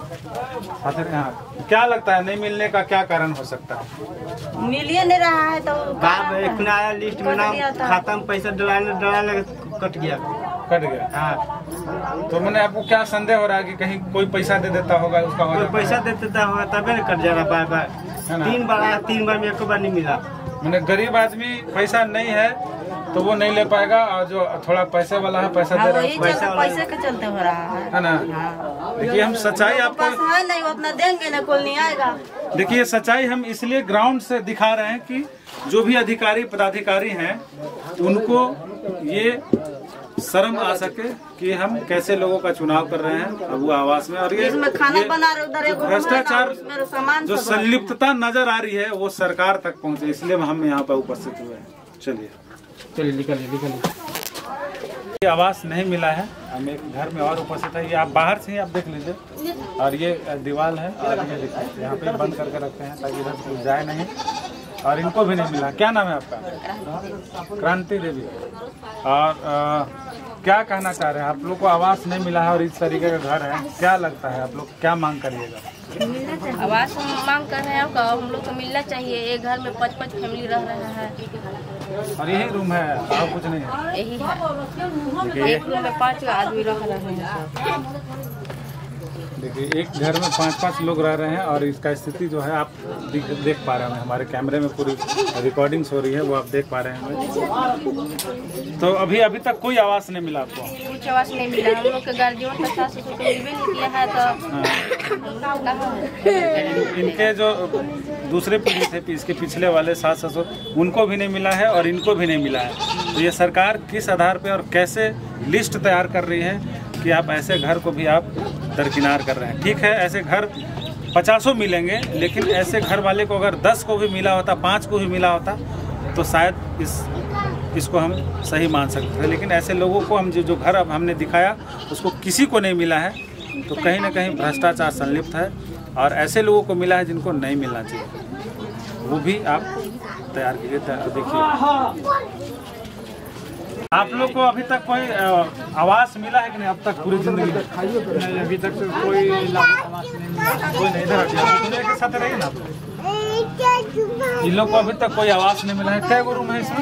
हाँ, क्या लगता है नहीं मिलने का क्या कारण हो सकता है? मिल ही नहीं रहा है तो एक नया लिस्ट में नाम, खाता में पैसा डलाने डलाने कट गया कट गया हाँ। तो मैंने आपको क्या संदेह हो रहा है कि कहीं कोई पैसा दे देता होगा, उसका कोई पैसा दे देता होगा तबे न कट जाएगा। बार बार तीन बार आया, तीन बार में एक बार नहीं मिला। मैंने गरीब आदमी पैसा नहीं है तो वो नहीं ले पाएगा, और जो थोड़ा पैसे वाला है पैसा दे रहा है, पैसा पैसे के चलते हो रहा है, है ना। देखिए हम सच्चाई आपको है नहीं उतना देंगे ना, कोई नहीं आएगा। देखिए सच्चाई हम इसलिए ग्राउंड से दिखा रहे हैं कि जो भी अधिकारी पदाधिकारी हैं उनको ये शर्म आ सके कि हम कैसे लोगों का चुनाव कर रहे हैं अबुआ आवास में। और ये खाना बना रहे उधर भ्रष्टाचार जो संलिप्तता नजर आ रही है वो सरकार तक पहुंचे, इसलिए हम यहाँ पर उपस्थित हुए हैं। चलिए चलिए निकलिए निकलिए। ये आवास नहीं मिला है, हम एक घर में और उपस्थित है। ये आप बाहर से ही आप देख लीजिए। और ये दीवार है और ये देखिए यहाँ पे बंद करके रखते हैं ताकि इधर कोई जाए नहीं। और इनको भी नहीं मिला। क्या नाम है आपका? क्रांति देवी। और आ, क्या कहना चाह रहे हैं? आप लोग को आवास नहीं मिला है और इस तरीके का घर है, क्या लगता है आप लोग क्या मांग करिएगा? आवास मांग कर रहे हैं, हम लोग को मिलना चाहिए। एक घर में पाँच पाँच फैमिली रह रहा है और यही रूम है और कुछ नहीं है? यही है, एक रूम में पाँच आदमी रह रहे हैं। देखिए एक घर में पांच पांच लोग रह रहे हैं और इसका स्थिति जो है आप देख पा रहे हैं, हमारे कैमरे में पूरी रिकॉर्डिंग्स हो रही है, वो आप देख पा रहे हैं। तो अभी अभी तक कोई आवास नहीं मिला आपको? कुछ आवास नहीं मिला। हम लोग के गार्जियन का सास ससुर को मिलबे नहीं किया है तो इनके जो दूसरे पीढ़ी थे, इसके पिछले वाले सास ससुर, उनको भी नहीं मिला है और इनको भी नहीं मिला है। तो ये सरकार किस आधार पर और कैसे लिस्ट तैयार कर रही है कि आप ऐसे घर को भी आप दरकिनार कर रहे हैं? ठीक है, ऐसे घर पचासों मिलेंगे, लेकिन ऐसे घर वाले को अगर दस को भी मिला होता, पाँच को भी मिला होता तो शायद इस इसको हम सही मान सकते थे। लेकिन ऐसे लोगों को हम जो जो घर अब हमने दिखाया उसको किसी को नहीं मिला है, तो कहीं ना कहीं भ्रष्टाचार संलिप्त है। और ऐसे लोगों को मिला है जिनको नहीं मिलना चाहिए, वो भी आप तैयार कीजिए। देखिए आप लोग को अभी तक कोई आवास मिला है कि नहीं अब तक पूरी जिंदगी? नहीं, अभी तक तो कोई आवास नहीं मिला। कोई नहीं। इधर के साथ रहिए ना। इन लोग को अभी तक कोई आवास नहीं मिला है। कै गो रूम है इसमें?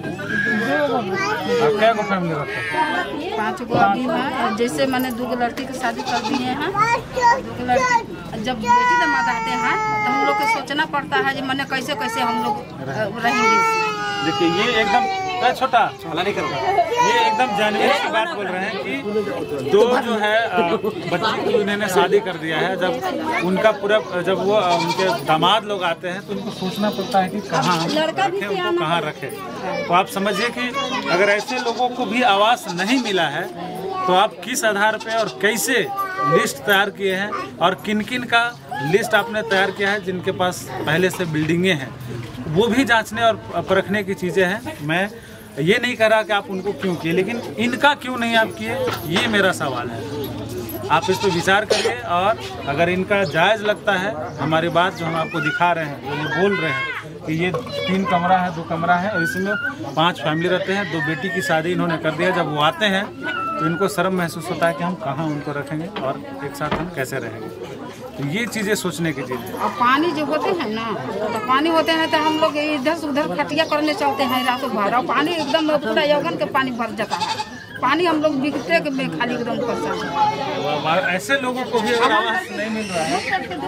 कै गो फैमिली रहता है? पाँच गो अभी है। जैसे मैंने दो गो लड़की की शादी कर दिए हैं, दो लड़की जब बेटी दामाद आते हैं तो हम लोग को सोचना पड़ता है कि मैंने कैसे कैसे हम लोग रहेंगे। देखिए ये एकदम छोटा नहीं कर ये एकदम जानने की बात बोल रहे हैं कि दो जो है बच्ची को इन्होंने शादी कर दिया है। जब उनका पूरा जब वो उनके दामाद लोग आते हैं तो उनको सोचना पड़ता है कि कहाँ रखें, उनको कहाँ रखें। तो आप समझिए कि अगर ऐसे लोगों को भी आवास नहीं मिला है तो आप किस आधार पे और कैसे लिस्ट तैयार किए हैं और किन किन का लिस्ट आपने तैयार किया है जिनके पास पहले से बिल्डिंगें हैं, वो भी जांचने और परखने की चीज़ें हैं। मैं ये नहीं कह रहा कि आप उनको क्यों किए, लेकिन इनका क्यों नहीं आप किए, ये मेरा सवाल है। आप इस पर विचार करिए और अगर इनका जायज़ लगता है हमारी बात जो हम आपको दिखा रहे हैं, जो ये बोल रहे हैं कि ये तीन कमरा है, दो कमरा है और इसमें पांच फैमिली रहते हैं, दो बेटी की शादी इन्होंने कर दिया। जब वो आते हैं तो इनको शर्म महसूस होता है कि हम कहाँ उनको रखेंगे और एक साथ हम कैसे रहेंगे। तो ये चीज़ें सोचने की चीज़ है। और पानी जो होते हैं ना, तो पानी होते हैं तो हम लोग इधर से उधर खटिया करने चलते हैं रात भर, और पानी एकदम पूरा यौगन के पानी भर जाता है। पानी हम लोग बिकते में खाली एकदम परेशान है। ऐसे लोगों को भी अगर आवाज़ नहीं मिल रहा है,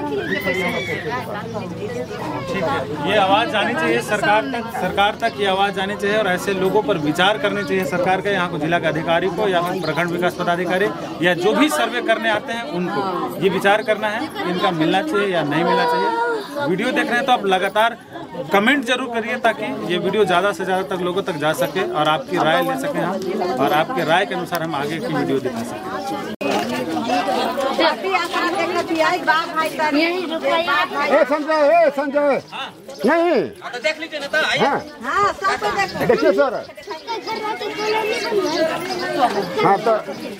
ठीक है, ये आवाज़ जानी चाहिए सरकार तक, सरकार तक ये आवाज़ जानी चाहिए और ऐसे लोगों पर विचार करनी चाहिए सरकार के, यहाँ को जिला के अधिकारी को या फिर प्रखंड विकास पदाधिकारी या जो भी सर्वे करने आते हैं उनको ये विचार करना है कि इनका मिलना चाहिए या नहीं मिलना चाहिए। वीडियो देख रहे हैं तो आप लगातार कमेंट जरूर करिए ताकि ये वीडियो ज़्यादा से ज़्यादा तक लोगों तक जा सके और आपकी राय ले सकें हम, और आपके राय के अनुसार हम आगे की वीडियो दिखा सकें। संजय संजय नहीं देख लीजिए ना। देखिए सर, हाँ तो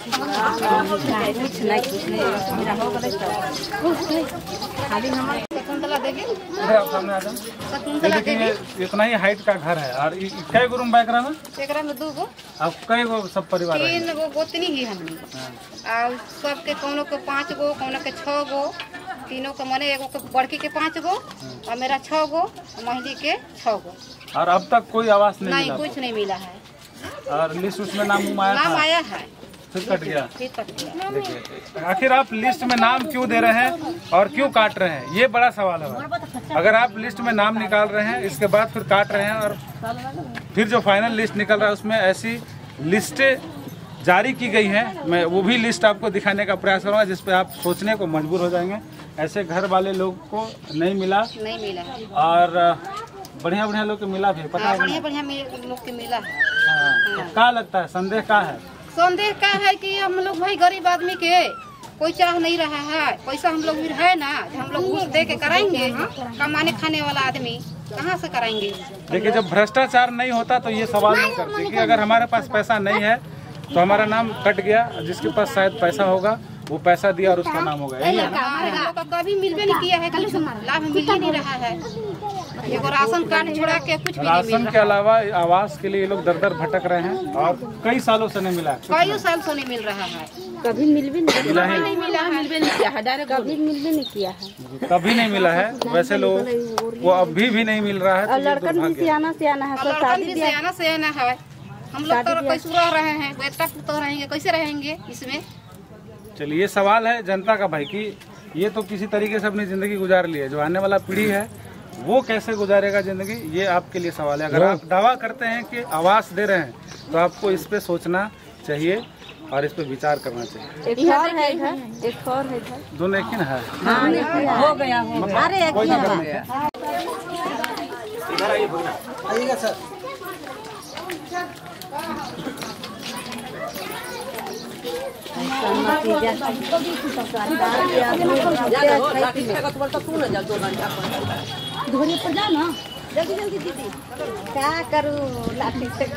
सामने आ जाओ। देखिए इतना ही हाइट का घर है और कई गो रूम बैकरा में? एकरा में दो गो। अब कई गो सब परिवार? तीन गो गोतनी ही हमनी और सबके कोनो के पाँच गो, कोनो के छह गो, तीनों के मने एगो के बड़की के पाँच गो और मेरा छह गो, महिली के छह गो। और अब तक कोई आवास नहीं, नहीं मिला? कुछ नहीं मिला है। और लिस्ट उसमें नाम आया नाम था? आया है, फिर कट गया। फिर कट गया। देखिए आखिर आप लिस्ट में नाम क्यों दे रहे हैं और क्यों काट रहे हैं, ये बड़ा सवाल है। अगर आप लिस्ट में नाम निकाल रहे हैं इसके बाद फिर काट रहे हैं और फिर जो फाइनल लिस्ट निकल रहा है उसमें ऐसी लिस्टें जारी की गई हैं, मैं वो भी लिस्ट आपको दिखाने का प्रयास करूँगा जिस पे आप सोचने को मजबूर हो जाएंगे। ऐसे घर वाले लोग को नहीं मिला, नहीं मिला और बढ़िया बढ़िया लोग को मिला भी, पता है? बढ़िया बढ़िया लोग के मिला है। हाँ, क्या लगता है, संदेह क्या है? संदेह क्या है कि हम लोग भाई गरीब आदमी के कोई चाह नहीं रहा है, पैसा हम लोग भी है ना, हम लोग घूस दे के कराएंगे, कमाने खाने वाला आदमी कहाँ से कराएंगे? देखिए जब भ्रष्टाचार नहीं होता तो ये सवाल नहीं करते कि अगर हमारे पास पैसा नहीं है तो हमारा नाम कट गया, जिसके पास शायद पैसा होगा वो पैसा दिया और उसका नाम होगा, यही है ना? कभी मिलवे नहीं किया है, लाभ मिल ही नहीं रहा है। एगो राशन कार्ड छोड़ा के कुछ भी नहीं मिल राशन के अलावा आवास के लिए ये लोग दर दर भटक रहे हैं और कई सालों से नहीं मिला, कई साल से नहीं मिल रहा है। कभी मिल भी नहीं मिला है, नहीं मिला है, मिलवे नहीं किया है, डायरेक्ट कभी मिल भी नहीं किया है, कभी नहीं मिला है। वैसे लोग वो अभी भी नहीं मिल रहा है। और लड़कन भी सियाना सियाना है, सब शादी भी सियाना सियाना है। हम लोग तो कैसे रह रहे हैं, बेटा तो रहेंगे, कैसे रहेंगे इसमें? चलिए ये सवाल है जनता का भाई कि ये तो किसी तरीके से अपनी जिंदगी गुजार ली है, जो आने वाला पीढ़ी है वो कैसे गुजारेगा जिंदगी, ये आपके लिए सवाल है। अगर आप दावा करते हैं कि आवास दे रहे हैं तो आपको इस पे सोचना चाहिए और इस पे विचार करना चाहिए। एक और है इधर, एक और है इधर, दोनों एक ही ना है? हाँ, हो गया हो गया। अरे एक ही है। इधर आइए, आइएगा सर। धोनी पर जाओ ना, जल्दी जल्दी दीदी, क्या करूँ लाठी से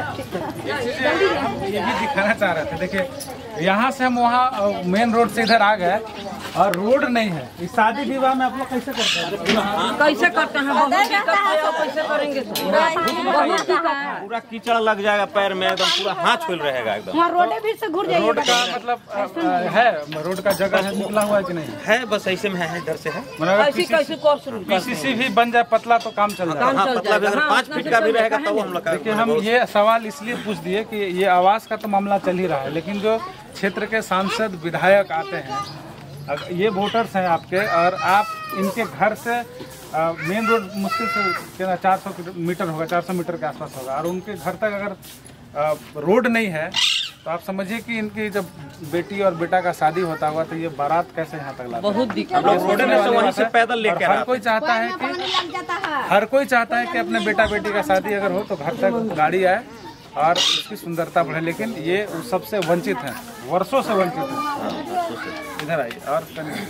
ये भी दिखाना चाह रहे थे। देखिए यहाँ से हम वहाँ मेन रोड से इधर आ गए और रोड नहीं है। इस शादी विवाह में आप लोग कैसे करते हैं? कैसे करते हैं? बहुत दिक्कत है और कैसे करेंगे? बहुत दिक्कत है। पूरा कीचड़ लग जाएगा पैर में, एकदम पूरा हाथ छुल रहेगा एकदम। वहाँ रोडे भी से घुर जाइए। रोड का मतलब अ, है रोड का जगह है निकला हुआ है कि नहीं है? बस ऐसे में है, इधर से है। मतलब पीसीसी भी बन जाए पतला तो काम चल जाए। पतला भी अगर पाँच फीट का भी रहेगा तब हम लोग का। देखिए हम ये सवाल इसलिए पूछ दिए कि ये आवास का तो मामला चल ही रहा है, लेकिन जो क्षेत्र के सांसद विधायक आते हैं, अगर ये वोटर्स हैं आपके, और आप इनके घर से मेन रोड मुश्किल से क्या चार सौ मीटर होगा, चार सौ मीटर के आसपास होगा, और उनके घर तक अगर आ, रोड नहीं है तो आप समझिए कि इनकी जब बेटी और बेटा का शादी होता हुआ तो ये बारात कैसे यहाँ तक लाते? बहुत दिक्कत। रोड में से वहीं से पैदल लेकर हर कोई चाहता है कि हर कोई चाहता है कि अपने बेटा बेटी का शादी अगर हो तो घर तक गाड़ी आए और उसकी सुंदरता बढ़े, लेकिन ये सबसे वंचित हैं, वर्षों से वंचित हैं। इधर आइए और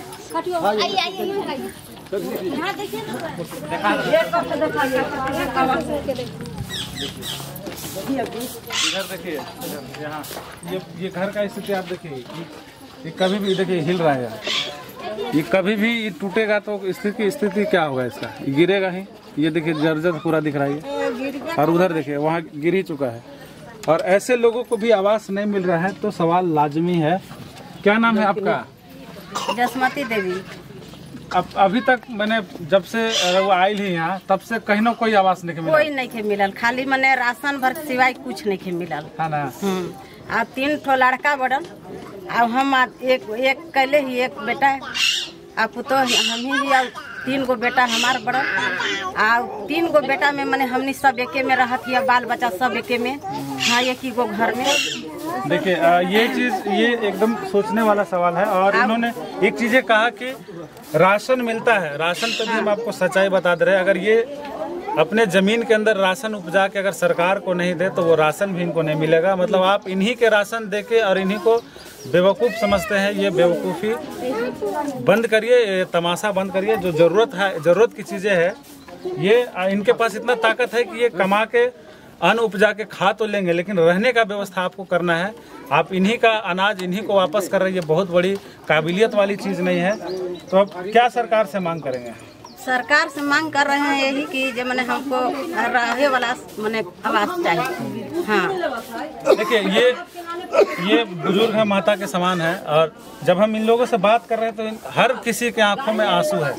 इधर देखिए, यहाँ ये ये घर का स्थिति आप देखिए, ये कभी भी देखिए हिल रहा है, ये कभी भी ये टूटेगा तो स्थिति स्थिति क्या होगा इसका? ये गिरेगा ही। ये देखिए जर्जर पूरा दिख रहा है, और उधर देखिए वहाँ गिर ही चुका है। और ऐसे लोगों को भी आवास नहीं मिल रहा है तो सवाल लाजमी है। क्या नाम है आपका? जसमती देवी। अब अभी तक मैंने जब से वो आयल ही यहाँ तब से कहीं ना कोई आवास नहीं मिला। कोई नहीं के मिलल, खाली मने राशन भर के सिवाय कुछ नहीं के मिलल। है ना? आ तीन ठो लड़का बड़न, अब हम एक एक कैले ही एक बेटा है, आप तो हम ही आ तीन गो बेटा हमार बड़न, आ तीन गो बेटा में मने हमनी सब एके में रहत या बाल बच्चा सब एके में, हाँ एक ही गो घर में। देखिए ये चीज ये एकदम सोचने वाला सवाल है। और इन्होंने एक चीजें कहा कि राशन मिलता है, राशन तो भी हम आपको सच्चाई बता दे रहे हैं। अगर ये अपने जमीन के अंदर राशन उपजा के अगर सरकार को नहीं दे तो वो राशन भी इनको नहीं मिलेगा। मतलब आप इन्हीं के राशन दे के और इन्हीं को बेवकूफ़ समझते हैं। ये बेवकूफ़ी बंद करिए, ये तमाशा बंद करिए। जो ज़रूरत है, ज़रूरत की चीज़ें हैं, ये इनके पास इतना ताकत है कि ये कमा के अन्न उपजा के खा तो लेंगे, लेकिन रहने का व्यवस्था आपको करना है। आप इन्हीं का अनाज इन्हीं को वापस कर रहे हैं, ये बहुत बड़ी काबिलियत वाली चीज़ नहीं है। तो अब क्या सरकार से मांग करेंगे? सरकार से मांग कर रहे हैं यही कि जो मैंने हमको रहे वाला मैंने आवास चाहिए। हाँ देखिए ये ये बुजुर्ग है, माता के समान है, और जब हम इन लोगों से बात कर रहे हैं तो इन, हर किसी के आंखों में आंसू है।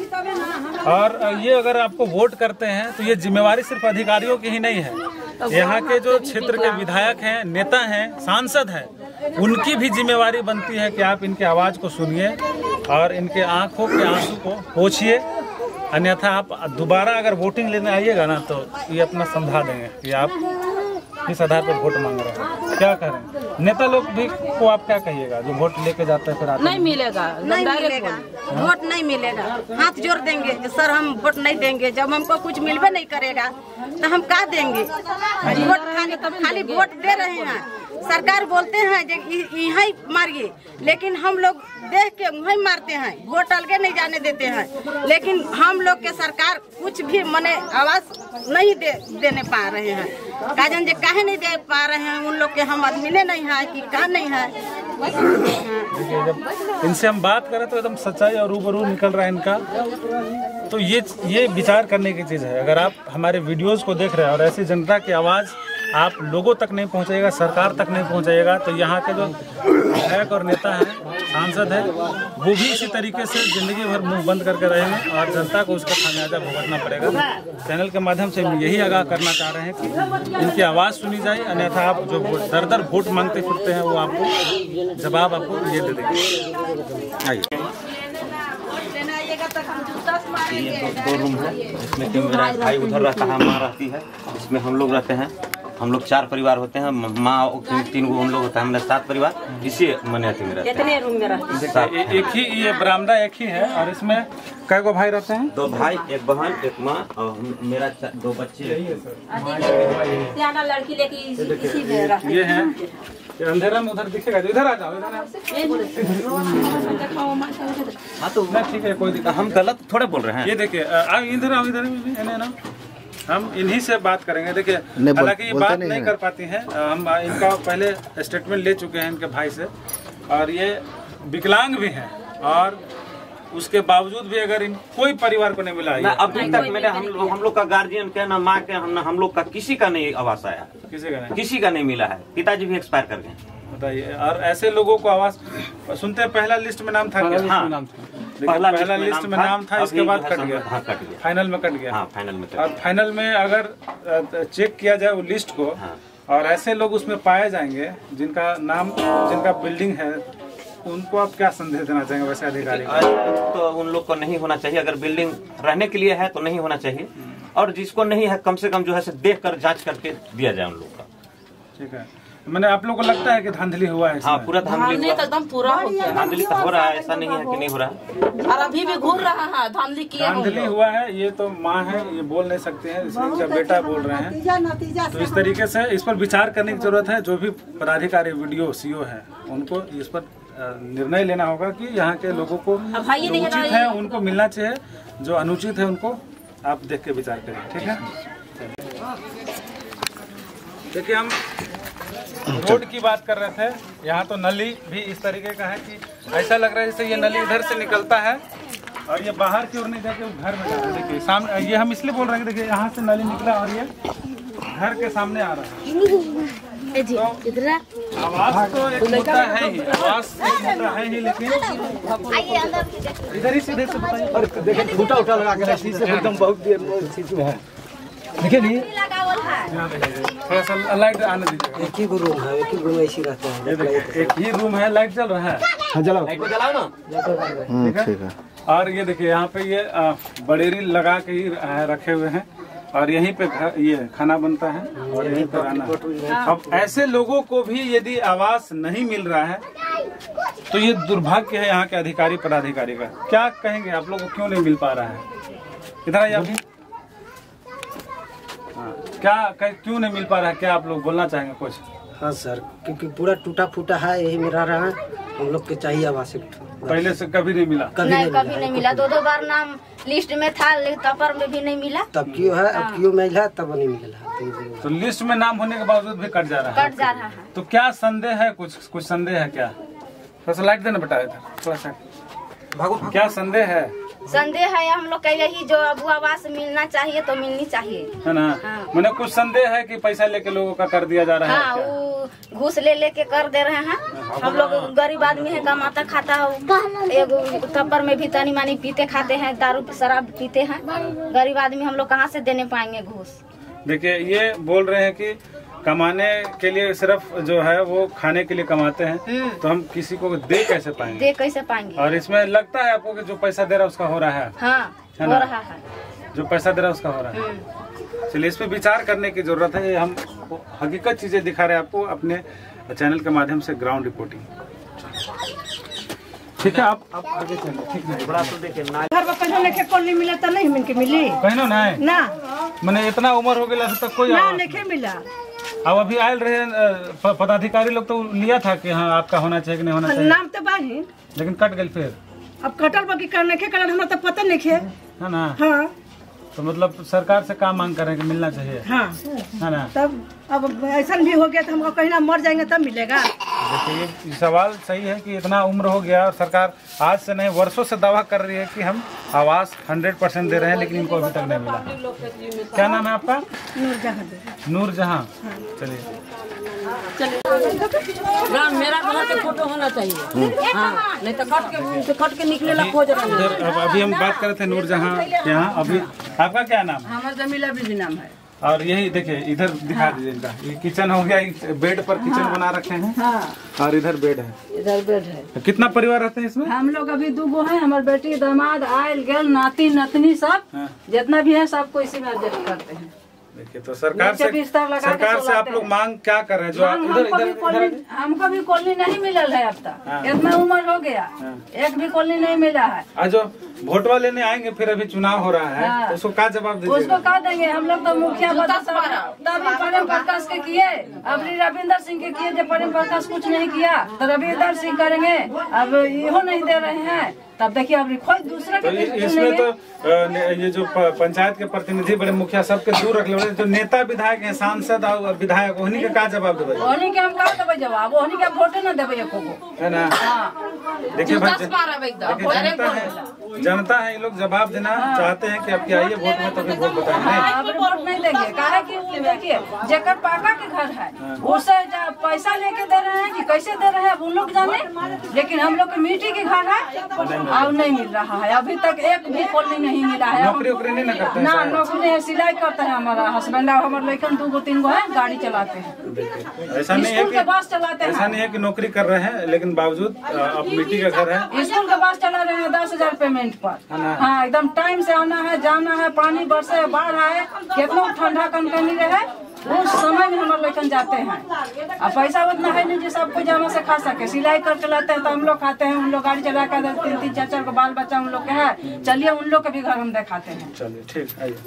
और ये अगर आपको वोट करते हैं तो ये जिम्मेवारी सिर्फ अधिकारियों की ही नहीं है, यहाँ के जो क्षेत्र के विधायक हैं, नेता हैं, सांसद हैं, उनकी भी जिम्मेवारी बनती है कि आप इनके आवाज़ को सुनिए और इनके आंखों के आंसू को पोंछिए। अन्यथा आप दोबारा अगर वोटिंग लेने आइएगा ना तो ये अपना समझा देंगे कि आप किस आधार पर वोट मांग रहे हैं। क्या करें? नेता लोग भी को आप क्या कहिएगा जो वोट लेके जाते हैं फिर आते नहीं मिलेगा, नहीं मिलेगा, वोट नहीं मिलेगा। हाथ जोड़ देंगे कि सर हम वोट नहीं देंगे। जब हमको कुछ मिलबे नहीं करेगा तो हम क्या देंगे? वोट खाली खाली वोट दे रहे हैं। सरकार बोलते हैं यहाँ मारिए, लेकिन हम लोग देख के वहीं मारते हैं, वोट अलगे नहीं जाने देते हैं। लेकिन हम लोग के सरकार कुछ भी मने आवाज नहीं दे देने पा रहे हैं। काजन जे काहे नहीं दे पा रहे हैं, उन लोग के हम आदमी नहीं है कि का नहीं है। देखिए जब इनसे हम बात करें तो एकदम सच्चाई और रूबरू निकल रहा है इनका। तो ये ये विचार करने की चीज़ है। अगर आप हमारे वीडियोज़ को देख रहे हैं और ऐसी जनता की आवाज़ आप लोगों तक नहीं पहुंचाइएगा, सरकार तक नहीं पहुंचाइएगा, तो यहाँ के जो विधायक और नेता हैं, सांसद हैं, वो भी इसी तरीके से जिंदगी भर मुंह बंद करके रहेंगे और जनता को उसका खामियाजा भुगतना पड़ेगा। चैनल के माध्यम से हम यही आगाह करना चाह रहे हैं कि इनकी आवाज़ सुनी जाए, अन्यथा आप जो दर दर वोट मांगते फिरते हैं वो आपको जवाब आपको ये दे देंगे। आइए ये दो, दो रूम है, इसमें कि मेरा भाई उधर रहता है, माँ रहती है, इसमें हम लोग रहते हैं। हम लोग चार परिवार होते हैं, माँ तीन गो हम लोग होता है, हम लोग सात परिवार इसी मनियाती में रहते हैं। कितने रूम में रहते हैं? एक ही ये बरामदा एक ही है। और इसमें कै गो भाई रहते हैं? दो भाई, एक बहन, एक माँ और मेरा दो बच्चे। लड़की लेके ये है अंधेरा में उधर दिखेगा, इधर आ जाओ, इधर हाँ तो ठीक है, कोई दिक्कत। हम गलत थोड़े बोल रहे हैं। ये देखिए आप इधर आओ, इधर भी ना हम इन्हीं से बात करेंगे। देखिए हालांकि ये बात नहीं, नहीं कर पाती हैं, हम इनका पहले स्टेटमेंट ले चुके हैं इनके भाई से, और ये विकलांग भी हैं और उसके बावजूद भी अगर इन कोई परिवार को नहीं मिला है, अभी तक मेरे हम लोग हम लोग का गार्जियन के ना माँ के हम हम लोग का किसी का नहीं आवास आया, किसी का नहीं किसी का नहीं मिला है। पिताजी भी एक्सपायर कर गए। बताइए, और ऐसे लोगों को आवास सुनते हैं पहला लिस्ट में नाम था क्या? हाँ, पहला पहला लिस्ट में नाम था, इसके बाद कट गया। हाँ, कट गया, फाइनल में कट गया। हाँ, फाइनल में। और फाइनल में अगर चेक किया जाए वो लिस्ट को, और ऐसे लोग उसमें पाए जाएंगे जिनका नाम, जिनका बिल्डिंग है, उनको आप क्या संदेश देना चाहेंगे वैसे अधिकारी? तो उन लोग को नहीं होना चाहिए, अगर बिल्डिंग रहने के लिए है तो नहीं होना चाहिए, और जिसको नहीं है कम से कम जो है से देख कर जांच करके दिया जाए उन लोग का। ठीक है, मैंने आप लोग को लगता है कि धांधली हुआ है? हाँ, पूरा धांधली तो एकदम पूरा हो गया। धांधली तो हो रहा है, ऐसा नहीं है कि नहीं हो रहा है, और अभी भी घूर रहा है धांधली किए धांधली हुआ है। ये तो माँ है, ये बोल नहीं सकते हैं, इसलिए इनका बेटा बोल रहे हैं। तो इस तरीके से इस पर विचार करने की जरूरत है। जो भी पदाधिकारी, वीडियो, सीओ है, उनको इस पर निर्णय लेना होगा कि यहाँ के लोगों को जो उचित है उनको मिलना चाहिए, जो अनुचित है उनको आप देख के विचार करें। ठीक है, देखिए हम रोड की बात कर रहे थे। यहाँ तो नली भी इस तरीके का है कि ऐसा लग रहा है जैसे ये नली इधर से निकलता है और ये बाहर की ओर नहीं जाके घर में जा रहा है। देखिए सामने, ये हम इसलिए बोल रहे हैं कि देखिए यहाँ से नली निकला और ये घर के सामने आ रहा है। तो आवाज तो एक मुद्दा है ही, आवाज एक मुद्दा है ही, लेकिन इधर ही सीधे से बताइए। देखिए फूटा उठा लगा के एकदम बहुत चीज में है। देखिए नहीं, थोड़ा सा लाइट आने दीजिए। एक ही रूम है, एक ही रूम ऐसी रहता है। एक ही रूम है, लाइट चल रहा है। हाँ, जलाओ, लाइट को जलाओ ना। ठीक है। और ये देखिए यहाँ पे ये बड़ेरी लगा के ही रखे हुए हैं, और यहीं पे ये खाना बनता है और यहीं पे रहना। अब ऐसे लोगों को भी यदि आवास नहीं मिल रहा है तो ये दुर्भाग्य है यहाँ के अधिकारी पदाधिकारी का। क्या कहेंगे आप लोगों को, क्यों नहीं मिल पा रहा है? इधर आइए अभी। हाँ, क्या क्यों नहीं मिल पा रहा है, क्या आप लोग बोलना चाहेंगे कुछ? हाँ सर, क्योंकि पूरा टूटा फूटा है, यही में रह रहा है। हम लोग के चाहिए आवास। पहले से कभी नहीं मिला? कभी नहीं, कभी नहीं मिला। दो दो बार नाम लिस्ट में था, तब में भी नहीं मिला। तब क्यों है, अब क्यों मिला, तब नहीं मिला। तो लिस्ट में नाम होने के बावजूद भी कट जा रहा है। कट जा रहा है। तो क्या संदेह है? कुछ कुछ संदेह है क्या? थोड़ा सा लाइट देना बेटा इधर, थोड़ा सा। क्या संदेह है? संदेह है हम लोग का यही, जो अब आवास मिलना चाहिए तो मिलनी चाहिए, है ना? हाँ। मैंने कुछ संदेह है कि पैसा लेके लोगों का कर दिया जा रहा हाँ, है। वो घूस ले लेके कर दे रहे हैं। हम लोग गरीब आदमी है, कमाता खाता है। एगो थप्पड़ में भी तनी मानी पीते खाते हैं, दारू शराब पीते हैं। गरीब आदमी हम लोग कहाँ से देने पाएंगे घूस? देखिए ये बोल रहे हैं कि कमाने के लिए सिर्फ जो है वो खाने के लिए कमाते हैं, तो हम किसी को दे कैसे पाएंगे? दे कैसे पाएंगे? और इसमें लगता है आपको कि जो पैसा दे रहा है उसका हो रहा है? हाँ, है हो रहा है। जो पैसा दे रहा है उसका हो रहा है। चलिए, इस पे विचार करने की जरूरत है। हम हकीकत चीजें दिखा रहे हैं आपको अपने चैनल के माध्यम से, ग्राउंड रिपोर्टिंग। ठीक है, आप आप आगे चलिए। ठीक है, बड़ा तो देखिए ना घर में कहीं लेके कॉलोनी मिला तो नहीं मिल के मिली, कहीं ना ना मैंने इतना उम्र हो गया अभी तक कोई ना नहीं मिला। अब अभी आए रहे पदाधिकारी लोग तो लिया था कि हाँ आपका होना चाहिए कि नहीं होना चाहिए, नाम तो बाही, लेकिन कट गई फिर। अब कटल बाकी करने के कारण हमें तो पता नहीं है, है ना? हाँ। तो मतलब सरकार से काम मांग करें कि मिलना चाहिए, हाँ, है ना? तब अब ऐसा भी हो गया तो हमको कहीं ना मर जाएंगे तब मिलेगा। देखिए ये सवाल सही है कि इतना उम्र हो गया और सरकार आज से नहीं वर्षों से दावा कर रही है कि हम आवास हंड्रेड परसेंट दे रहे हैं, लेकिन इनको अभी तक नहीं मिला। क्या नाम है आपका? नूरजहां। नूरजहां, चलिए। मेरा घर के फोटो होना चाहिए, हाँ, नहीं तो कट के कट के निकले ला खोज रहा है। अब अभी हम बात कर रहे थे नूरजहां के यहाँ। अभी आपका क्या नाम है? हमारा जमीला बीबी नाम है। और यही देखिए इधर दिखा हाँ। दीजिए इनका, ये किचन हो गया, बेड पर किचन हाँ। बना रखे हैं हाँ। और इधर बेड है, इधर बेड है। तो कितना परिवार रहते हैं इसमें? हम लोग अभी दो गो है, हमारे बेटी दामाद आयल गेल नाती नतनी सब हाँ। जितना भी है सबको इसी में एडजस्ट करते हैं। देखिए तो सरकार से सरकार से आप लोग मांग क्या कर रहे हैं? जो आप इधर इधर हमको भी कॉलोनी नहीं मिलल है अब तक, इतना उम्र हो गया, एक भी कॉलोनी नहीं मिला है। आज जो वोटवा लेने आएंगे फिर अभी चुनाव हो रहा है, तो उसको क्या जवाब देंगे? उसको क्या देंगे? हम लोग तो मुखिया तभी प्रेम प्रकाश के किए, अब रविंदर सिंह के किए, जब प्रेम प्रकाश कुछ नहीं किया तो रविंदर सिंह करेंगे। अब इहो नहीं दे रहे हैं तब देखिए अब खोज दूसरे तो के इसमें तो ये जो पंचायत के प्रतिनिधि बड़े मुखिया सबके दूर रख ले, जो नेता विधायक हैं, सांसद और विधायक, उन्हीं के का जवाब देवे? उन्हीं के हम का देवे जवाब, उन्हीं के वोटे न देवे एको को, है ना? देखिए जनता है, ये लोग जवाब देना चाहते हैं कि अब क्या आइए वोट में, तभी वोट बताएंगे। वोट नहीं देंगे, काहे कि देखिए जेकर पाका के घर है उससे पैसा लेके दे रहे हैं कि कैसे दे रहे हैं उन लोग जाने, लेकिन हम लोग के मिट्टी के घर है और नहीं मिल रहा है, अभी तक एक भी कॉलोनी नहीं मिला है। नौकरी वोकरी नहीं ना करते हैं? ना नौकरी नहीं, सिलाई करते हैं हमारा हस्बैंड, हमारे लड़कन दो गो तीन गो है, गाड़ी चलाते हैं, ऐसा नहीं है कि बस चलाते हैं, ऐसा नहीं है कि नौकरी कर रहे हैं लेकिन बावजूद अब मिट्टी का घर है, स्कूल के बस चला रहे हैं दस हजार पेमेंट पर। हाँ एकदम टाइम से आना है जाना है, पानी बरसे बाढ़ आए कितना ठंडा कनकनी रहे उस समय में हमारे लड़कन जाते हैं। अब पैसा उतना है नहीं जो सबको जमा से खा सके, सिलाई कर चलाते हैं तो हम लोग खाते हैं, उन लोग गाड़ी चला कर तीन तीन चार चार को बाल बच्चा उन लोग के है, चलिए उन लोग के भी घर हम दिखाते हैं। चलिए ठीक है,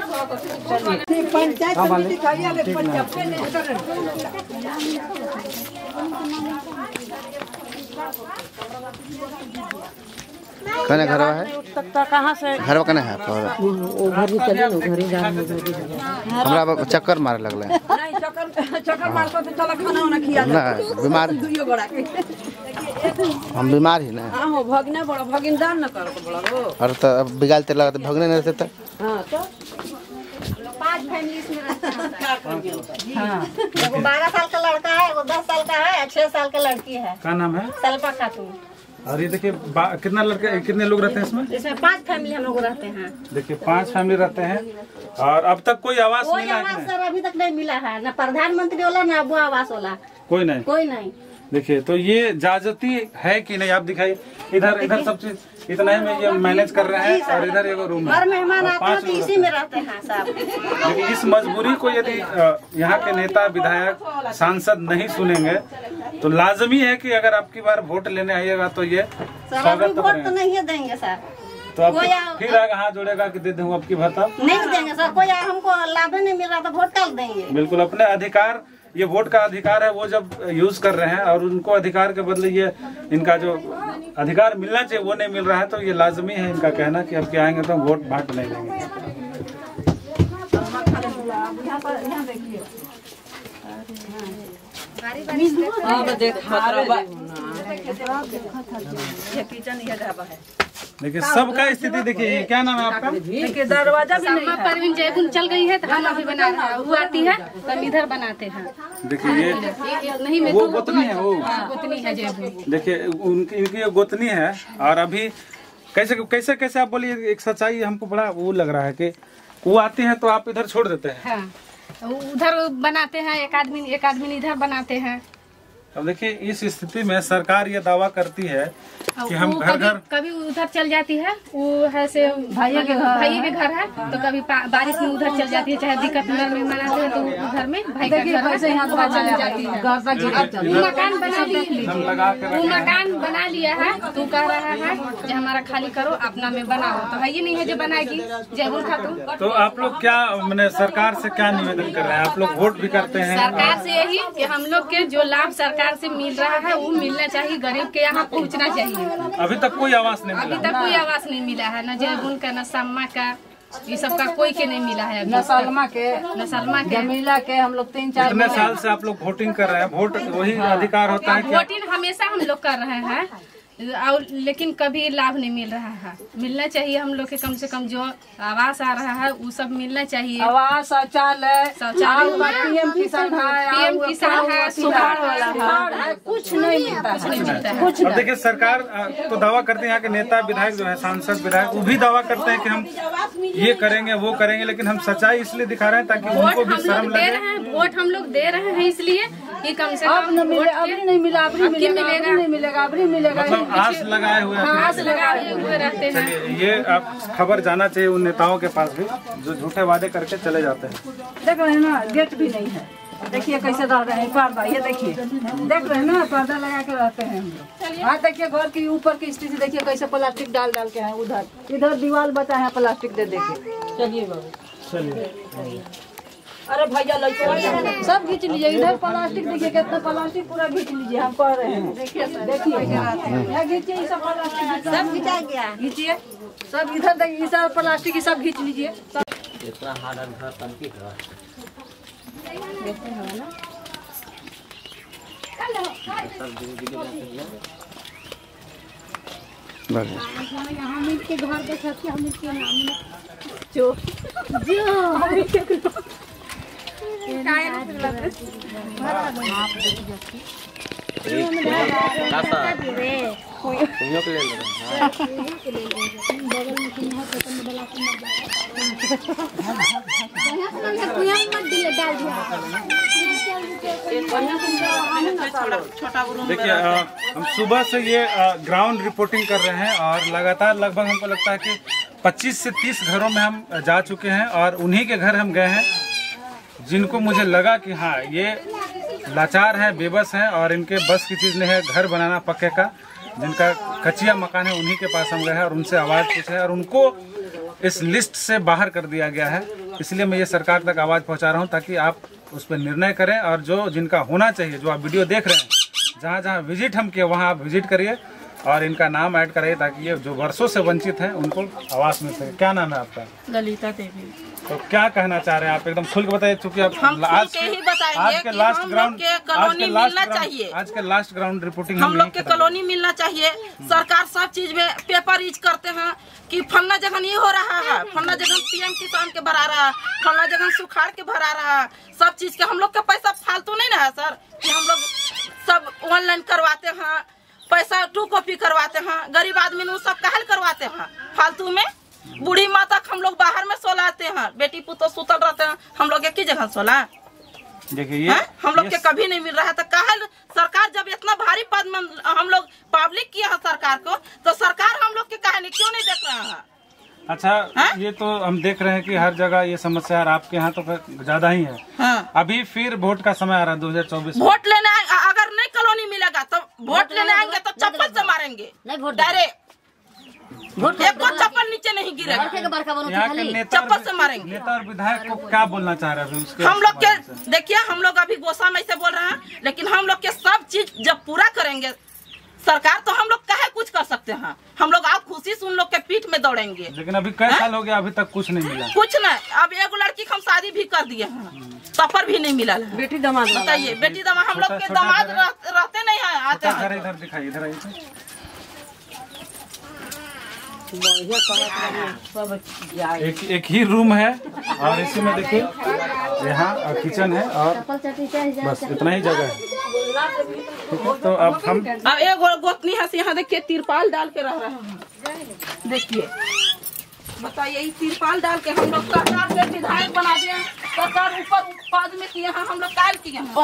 कने घर है? कहाँ से घर कने है? वो घर ही चले लो, घर ही जा रहे हैं। हमरा चक्कर मारे लगले। नहीं चक्कर चक्कर मार को तो चला खाना वाना खिया ना बीमार दुइयो गोड़ा के हम बीमार ही ना। हां हो भगने बड़ा भगिन दान न कर तो बड़ा रो और तो अब बिगालते लगते भगने नहीं रहते तो हां तो पांच फैमिली इसमें रहते हैं, क्या करेंगे? हां एगो बारह साल का लड़का है, एगो दस साल का है, छह साल का लड़की है। क्या नाम है? सल्पा खातून। और ये देखिए कितना लड़के कितने लोग रहते हैं इसमें? इसमें पांच फैमिली हम लोग रहते हैं। देखिए पांच फैमिली रहते हैं और अब तक कोई आवास कोई मिला आवास सर अभी तक नहीं मिला है, न प्रधानमंत्री वाला न अबू आवास वाला, कोई नहीं कोई नहीं। देखिए तो ये जाजती है कि नहीं, आप दिखाइए इधर इधर सब चीज इतना ही में ये मैनेज कर रहे हैं और इधर एगो रूम हर है, मेहमान आते हैं तो इसी में रहते हैं सब। लेकिन इस मजबूरी को यदि यहाँ के नेता विधायक सांसद नहीं सुनेंगे तो लाजमी है कि अगर आपकी बार वोट लेने आइएगा तो ये स्वागत तो वोट तो नहीं देंगे सर, तो आप फिर आगे हाथ जोड़ेगा कि दे दूँ आपकी भत्ता नहीं देंगे सर, कोई हमको लाभ नहीं मिल रहा तो वोट डाल देंगे। बिल्कुल अपने अधिकार, ये वोट का अधिकार है वो जब यूज कर रहे हैं और उनको अधिकार के बदले ये इनका जो अधिकार मिलना चाहिए वो नहीं मिल रहा है, तो ये लाजमी है इनका कहना कि अब क्या आएंगे तो वोट बांट नहीं देंगे। देखिए सबका स्थिति देखिए, क्या नाम है आपका? देखिए दरवाजा भी नहीं है। परवीन जयपुर चल गई है तो हम अभी बना रहे हैं, वो आती है तब इधर बनाते हैं। देखिए ये नहीं में वो गोतनी है, वो गोतनी है जयपुर। देखिए उनकी इनकी ये गोतनी है और अभी कैसे कैसे कैसे आप बोलिए, एक सच्चाई हमको बड़ा वो लग रहा है कि वो आती है तो आप इधर छोड़ देते हैं। हाँ उधर बनाते हैं, एक आदमी एक आदमी इधर बनाते हैं। अब देखिए इस स्थिति में सरकार ये दावा करती है कि हम घर घर कभी उधर चल जाती है, वो है से भाई के घर भाई के घर है तो कभी बारिश में उधर चल जाती है, चाहे दिक्कत में मनाते हैं तो उधर में भाई का घर से यहाँ चल जाती है। वो मकान बना लिया वो मकान बना लिया है तो कह रहा है कि हमारा खाली करो अपना में बनाओ, तो है ये नहीं है जो बनाएगी जयपुर खातून। तो आप लोग क्या मैंने सरकार से क्या निवेदन कर रहे हैं? आप लोग वोट भी करते हैं सरकार से यही कि हम लोग के जो लाभ सरकार से मिल रहा है वो मिलना चाहिए, गरीब के यहाँ पहुँचना चाहिए। अभी तक कोई आवास नहीं मिला, अभी तक कोई आवास नहीं मिला है, न जयपुर का न सम्मा का, ये सब का कोई के नहीं मिला है। न सलमा के न सलमा के जमीला के हम लोग तीन चार इतने साल से आप लोग वोटिंग कर रहे हैं, वोट वही अधिकार होता है। वोटिंग हमेशा हम लोग कर रहे हैं और लेकिन कभी लाभ नहीं मिल रहा है। मिलना चाहिए हम लोग के, कम से कम जो आवास आ रहा है वो सब मिलना चाहिए। आवास, शौचालय, शौचालय, पीएम किसान है, पीएम किसान है, सुधार वाला है, कुछ नहीं मिलता, कुछ नहीं मिलता है। अब देखिए सरकार तो दावा करते हैं यहाँ के नेता विधायक जो है, सांसद विधायक, वो भी दावा करते हैं कि हम ये करेंगे वो करेंगे, लेकिन हम सच्चाई इसलिए दिखा रहे हैं ताकि उनको भी शर्म लगे। वोट हम लोग दे रहे हैं इसलिए कि कम से कम नहीं मिलेगा, नहीं मिलेगा, नहीं मिलेगा, नहीं मिलेगा, मतलब आस लगाए हुए आस लगाए हुए रहते हैं। ये आप खबर जाना चाहिए उन नेताओं के पास भी जो झूठे वादे करके चले जाते हैं। देख रहे हैं ना, गेट भी नहीं है, देखिए कैसे डाल रहे हैं पर्दा, ये देखिए देख रहे हैं ना, पर्दा लगा के रहते हैं हम लोग। हाँ देखिए घर की ऊपर की स्थिति देखिए कैसे प्लास्टिक डाल डाल के है, उधर इधर दीवार बचा है प्लास्टिक दे दे के। चलिए बाबू चलिए अरे भैया लड़को सब खींच लीजिए। इधर प्लास्टिक देखिए कितना प्लास्टिक पूरा खींच लीजिए। हम कह रहे हैं देखिए देखिए यहाँ खींचिए ये सब प्लास्टिक सब खींचा गया। खींचिए सब इधर देखिए ये सब प्लास्टिक सब खींच लीजिए। इतना हार्ड घर तंकी है यहाँ मिल के घर के साथ हम मिल के नाम जो जो देखिए हम सुबह से ये ग्राउंड रिपोर्टिंग कर रहे हैं और लगातार लगभग हमको लगता है कि पच्चीस से तीस घरों में हम जा चुके हैं और उन्हीं के घर हम गए हैं जिनको मुझे लगा कि हाँ ये लाचार है, बेबस है और इनके बस की चीज़ नहीं है घर बनाना पक्के का। जिनका कच्चिया मकान है उन्हीं के पास हम गए हैं और उनसे आवाज़ पूछे और उनको इस लिस्ट से बाहर कर दिया गया है। इसलिए मैं ये सरकार तक आवाज़ पहुंचा रहा हूं ताकि आप उस पर निर्णय करें और जो जिनका होना चाहिए, जो आप वीडियो देख रहे हैं, जहां जहां विजिट हम किए वहां आप विजिट करिए और इनका नाम ऐड कराइए ताकि ये जो वर्षों से वंचित हैं उनको आवास मिल सके। क्या नाम है आपका? ललिता देवी। तो क्या कहना चाह रहे हैं आप? एकदम खुल के बताइए क्योंकि आप हम आज के ही बताएंगे आज के लास्ट हम ग्राउंड के कॉलोनी मिलना चाहिए। आज के लास्ट ग्राउंड रिपोर्टिंग हम लोग के कॉलोनी मिलना चाहिए। सरकार सब चीज में पेपर रीच करते हैं कि फलना जगह ये हो रहा है, फलना जगह पीएम किसान के भरा रहा है, फलना जगह सुखाड़ के भरा रहा है। सब चीज के हम लोग का पैसा फालतू नहीं ना है सर कि हम लोग सब ऑनलाइन करवाते हैं, पैसा टू कॉपी करवाते हैं, गरीब आदमी वो सब काहे करवाते हैं फालतू में। बूढ़ी माता हम लोग बाहर में सोलाते हैं, बेटी पुतो सुतल रहते हैं, हम लोग एक ही जगह सोला। देखिए ये हम लोग के कभी नहीं मिल रहा है तो काहे सरकार जब इतना भारी पद में हम लोग पब्लिक किया है सरकार को, तो सरकार हम लोग के कहानी क्यों नहीं देख रहा है? अच्छा हा? ये तो हम देख रहे हैं कि हर जगह ये समस्या है, आपके यहाँ तो ज्यादा ही है। हाँ। अभी फिर वोट का समय आ रहा है दो हजार चौबीस। वोट लेने अगर नहीं कॉलोनी मिलेगा तो वोट लेने आएंगे तो चप्पल से मारेंगे डायरेक्ट। एक को चप्पल नीचे नहीं गिरेगा, यहाँ के नेता चप्पल से मारेंगे। नेता और विधायक को क्या बोलना चाह रहे हैं? हम लोग के देखिए हम लोग अभी गोसा में से बोल रहे हैं, लेकिन हम लोग के सब चीज जब पूरा करेंगे सरकार तो हम लोग काहे कुछ कर सकते हैं। हम लोग आप खुशी से उन लोग के पीठ में दौड़ेंगे। लेकिन अभी कई साल हो गया अभी तक कुछ नहीं मिला। कुछ नहीं। अब एक लड़की हम शादी भी कर दिए हैं, सफर भी नहीं मिला। बेटी दामाद बताइए, बेटी दामाद हम लोग के दामाद रहते नहीं है, आते हैं। इधर दिखाइए, इधर आइए। एक एक ही रूम है और इसी में देखिए यहाँ किचन है और बस इतना ही जगह है। तो अब हम अब एक गोतनी है यहाँ देखिए तिरपाल डाल के रह रहे हैं। देखिए बताइए ये तिरपाल डाल के हम लोग सरकार से विधायक बना दिए, सरकार ऊपर पद में किए हैं, हम लोग काल किए हैं।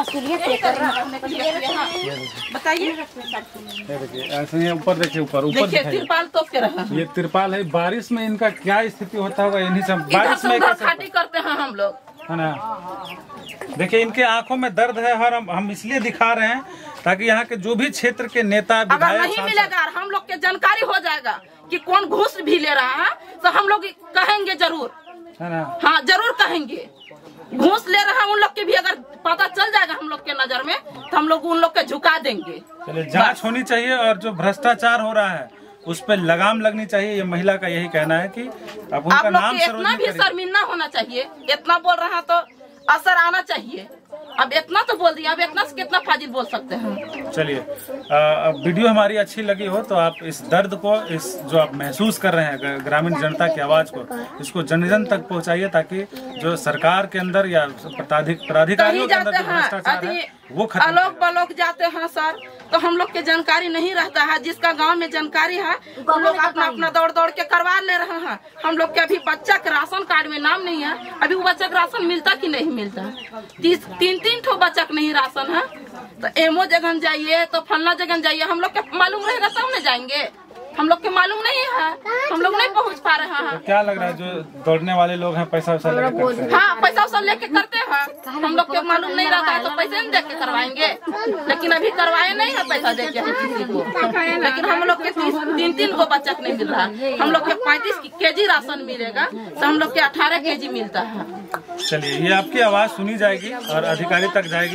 बताइए देखिए ऐसे ही ऊपर देखिए, ऊपर ऊपर देखिए तिरपाल तो के रहा है। ये तिरपाल है। बारिश में इनका क्या स्थिति होता होगा? इन्हीं से बारिश में खाटी करते हैं हम लोग, है ना। देखिए इनके आंखों में दर्द है और हम हम इसलिए दिखा रहे हैं ताकि यहाँ के जो भी क्षेत्र के नेता अगर नहीं मिलेगा हम लोग के जानकारी हो जाएगा कि कौन घूस भी ले रहा है तो हम लोग कहेंगे जरूर, है ना। हाँ जरूर कहेंगे। घूस ले रहा है उन लोग के भी अगर पता चल जाएगा हम लोग के नजर में तो हम लोग उन लोग के झुका देंगे। चलिए जांच होनी चाहिए और जो भ्रष्टाचार हो रहा है उस पर लगाम लगनी चाहिए। ये महिला का यही कहना है कि अब उनका नाम इतना भी शर्मिंदा होना चाहिए। इतना बोल रहा है तो असर आना चाहिए। अब इतना तो बोल दिया, अब इतना से कितना फाजिल बोल सकते हैं। चलिए अब वीडियो हमारी अच्छी लगी हो तो आप इस दर्द को, इस जो आप महसूस कर रहे हैं ग्रामीण जनता की आवाज को, इसको जन जन तक पहुंचाइए ताकि जो सरकार के अंदर या प्राधिकारियों के अंदर जो भ्रष्टाचार है वो खत्म। अलोक बलोक जाते हैं सर तो हम लोग के जानकारी नहीं रहता है। जिसका गांव में जानकारी है वो लोग अपना अपना दौड़ दौड़ के करवा ले रहे हैं। हम लोग के अभी बच्चा के राशन कार्ड में नाम नहीं है। अभी वो बच्चा का राशन मिलता कि नहीं मिलता? तीस तीन तीन ठो बच्चा का नहीं राशन है। तो एमओ जगह जाइए तो फलना जगह जाइए, हम लोग के मालूम रहेगा तब न जाएंगे। हम लोग के मालूम नहीं है, हम लोग नहीं पहुंच पा रहे हैं। तो क्या लग रहा है जो दौड़ने वाले लोग हैं पैसा वैसा लेके? हाँ पैसा वैसा लेके करते हैं। हम लोग को मालूम नहीं रहता है तो पैसे नहीं देख के करवाएंगे, लेकिन अभी करवाए नहीं है पैसा दे के किसी को। लेकिन हम लोग के तीन तीन को बचत नहीं मिल रहा है। हम लोग के पैंतीस के जी राशन मिलेगा तो हम लोग के अठारह के जी मिलता है। चलिए, ये आपकी आवाज सुनी जाएगी और अधिकारी तक जाएगी।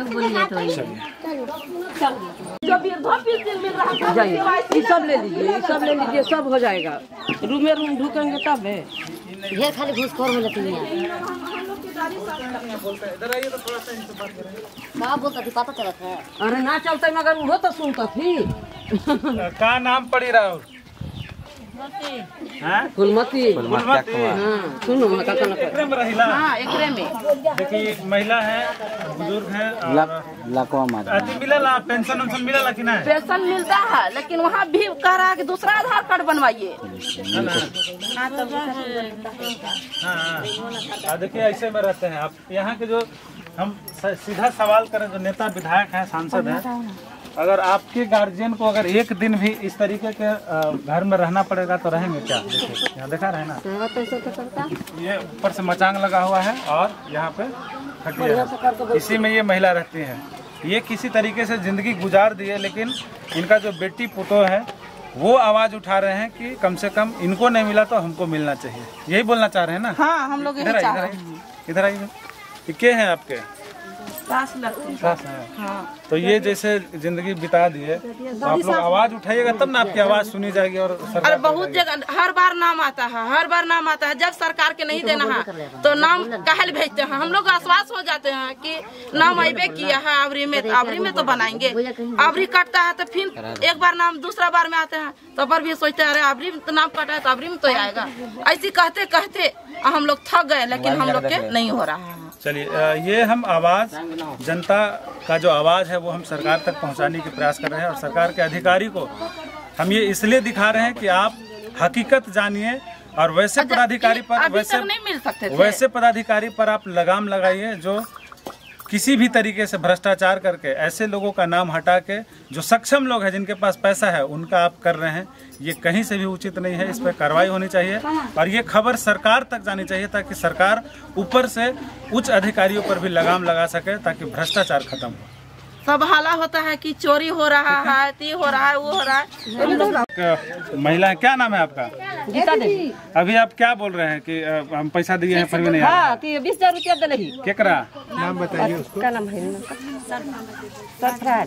जो जाइए, ये सब ले लीजिए, ये सब ले लीजिए, सब हो जाएगा। रूम में रूम ढूकेंगे तब है। ये खाली घूसखोर हो जाती है। क्या बोलता थी पता चला था? अरे ना चलते मगर वो तो सुनता थी। का नाम पड़ी रहा फुलमती। फुलमती। हाँ, सुनो एकरे में रहिला। हाँ, एकरे में देखिए महिला है, बुजुर्ग है और अति मिलेला, पेंशन उन्शन मिलेला कि नहीं? पेंशन मिलता है, लेकिन वहाँ भी कह रहा है कि दूसरा आधार कार्ड बनवाइए। हाँ, देखिए ऐसे में रहते हैं आप। यहाँ के जो हम सीधा सवाल करें, जो नेता विधायक हैं, सांसद हैं, अगर आपके गार्जियन को अगर एक दिन भी इस तरीके के घर में रहना पड़ेगा तो रहेंगे क्या? देखिए यहाँ देखा रहे ना, ये ऊपर से मचांग लगा हुआ है और यहाँ पे खटिया है, इसी में ये महिला रहती है। ये किसी तरीके से जिंदगी गुजार दी है, लेकिन इनका जो बेटी पुतो है वो आवाज उठा रहे हैं कि कम से कम इनको नहीं मिला तो हमको मिलना चाहिए। यही बोलना चाह रहे हैं ना? हाँ, हम लोग इधर आइए, इधर आइए। ये क्या है आपके? सास लगती सास है। हाँ। तो ये जैसे जिंदगी बिता दी है तो आप लोग आवाज उठाइएगा तब ना आपकी आवाज सुनी जाएगी। और अरे बहुत जगह हर बार नाम आता है, हर बार नाम आता है। जब सरकार के नहीं देना है तो नाम कहल भेजते हैं। हम लोग आश्वास हो जाते हैं कि नाम अबे किया है अबरी में, अबरी में तो बनाएंगे। अबरी कटता है तो फिर एक बार नाम दूसरा बार में आते हैं तो पर भी सोचते हैं अरे अबरी में तो नाम कटा है तो अबरी में तो आएगा। ऐसे कहते कहते हम लोग थक गए, लेकिन हम लोग के नहीं हो रहा है। चलिए, ये हम आवाज़, जनता का जो आवाज़ है वो हम सरकार तक पहुंचाने के प्रयास कर रहे हैं। और सरकार के अधिकारी को हम ये इसलिए दिखा रहे हैं कि आप हकीकत जानिए और वैसे पदाधिकारी पर वैसे नहीं मिल सकते थे। वैसे पदाधिकारी पर आप लगाम लगाइए जो किसी भी तरीके से भ्रष्टाचार करके ऐसे लोगों का नाम हटा के जो सक्षम लोग हैं, जिनके पास पैसा है, उनका आप कर रहे हैं। ये कहीं से भी उचित नहीं है, इस पर कार्रवाई होनी चाहिए और ये खबर सरकार तक जानी चाहिए ताकि सरकार ऊपर से उच्च अधिकारियों पर भी लगाम लगा सके ताकि भ्रष्टाचार खत्म हो। सब हाला होता है कि चोरी हो रहा है, ती हो रहा है, वो हो रहा है। महिला, क्या नाम है आपका? गीता देवी। अभी आप क्या बोल रहे हैं कि हम पैसा दिए हैं फिर भी नहीं हाँ, बीस हजार रूपया दे रही। केकरा नाम बताइए उसको? क्या नाम है? सरफराज।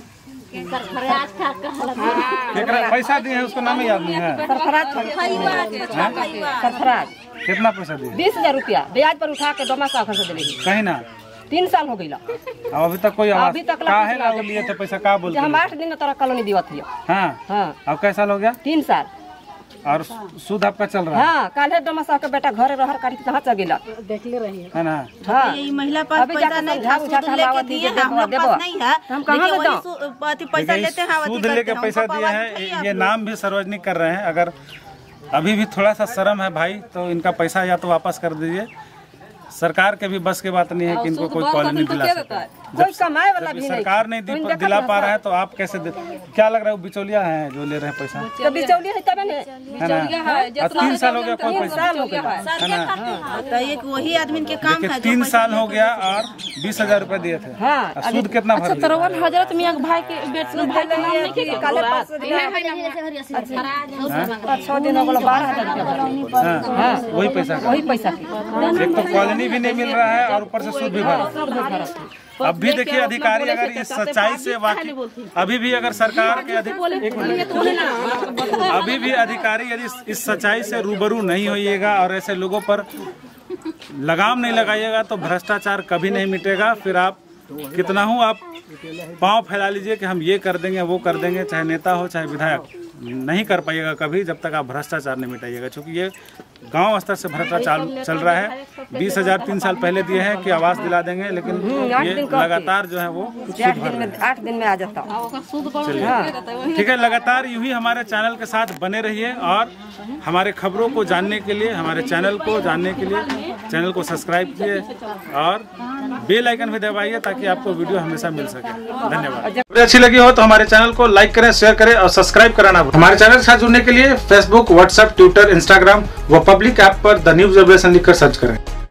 केकरा पैसा दिए हैं उसको नाम ही याद नहीं है? सरफराज। सरफराज। कितना पैसा दिए? बीस हजार रूपया ब्याज पर उठा के दो माह से दे रही। कहीं ना तीन साल हो गई। अभी तक कोई आवाज? अभी तक काहे ना लिए थे पैसा? का बोलते? हम आठ दिन में तरह कॉलोनी दिवत थी। हाँ हाँ। अब कैसा साल हो गया? तीन साल। और सूद आपका चल रहा है? हाँ, काले डोमसा के बेटा घर रहर काटी कहाँ चल गया देख ले रही है ना? हाँ, ये महिला पास पैसा नहीं था, सूद लेके दिए हैं, हम लोग पास नहीं है। हम कहाँ से दो? पैसा लेते हैं, सूद लेके पैसा दिए हैं। ये नाम भी सार्वजनिक कर रहे हैं। अगर अभी भी थोड़ा सा शर्म है भाई तो इनका पैसा या तो वापस कर दीजिए। सरकार के भी बस की बात नहीं है कि इनको कोई कॉलोनी दिला सकता है। कोई कमाए वाला भी नहीं। सरकार नहीं दी, दिला पा रहा है तो आप कैसे दे? क्या लग रहा है वो बिचौलिया है जो ले रहे हैं पैसा? तो बिचौलिया है तब है ना? तीन साल हो गया कोई पैसा है ना? तो एक वही आदमी के काम है। तीन साल हो गया और बीस हजार रूपए दिए थे। हाँ, सूद कितना भर? तरवन हजरत मियां भाई के बेटे भाई का नाम नहीं किया। काले पास छह दिन हो गया, बारह हजार वही पैसा वही पैसा। एक तो कॉलोनी भी नहीं मिल रहा है और ऊपर से सूद भी भर। अब भी देखिए अधिकारी अगर इस सच्चाई से वाकिफ, अभी भी अगर सरकार के अभी भी अधिकारी यदि इस सच्चाई से रूबरू नहीं होइएगा और ऐसे लोगों पर लगाम नहीं लगाइएगा तो भ्रष्टाचार कभी नहीं मिटेगा। फिर आप कितना हूँ आप पाँव फैला लीजिए कि हम ये कर देंगे वो कर देंगे, चाहे नेता हो चाहे विधायक, नहीं कर पाइएगा कभी जब तक आप भ्रष्टाचार नहीं मिटाइएगा। क्योंकि ये गांव स्तर से भ्रष्टाचार चल रहा है। बीस हजार तीन साल पहले दिए हैं कि आवास दिला देंगे, लेकिन ये लगातार जो है वो आठ दिन में आठ दिन में आ जाता। चलिए ठीक है, लगातार यूं ही हमारे चैनल के साथ बने रहिए और हमारे खबरों को जानने के लिए, हमारे चैनल को जानने के लिए चैनल को सब्सक्राइब कीजिए और बेल आइकन भी दबाइए ताकि आपको वीडियो हमेशा मिल सके। धन्यवाद। वीडियो अच्छी लगी हो तो हमारे चैनल को लाइक करें, शेयर करें और सब्सक्राइब कराना। हमारे चैनल के साथ जुड़ने के लिए फेसबुक, व्हाट्सएप, ट्विटर, इंस्टाग्राम व पब्लिक ऐप पर द न्यूज़ अपडेशन लिखकर सर्च करें।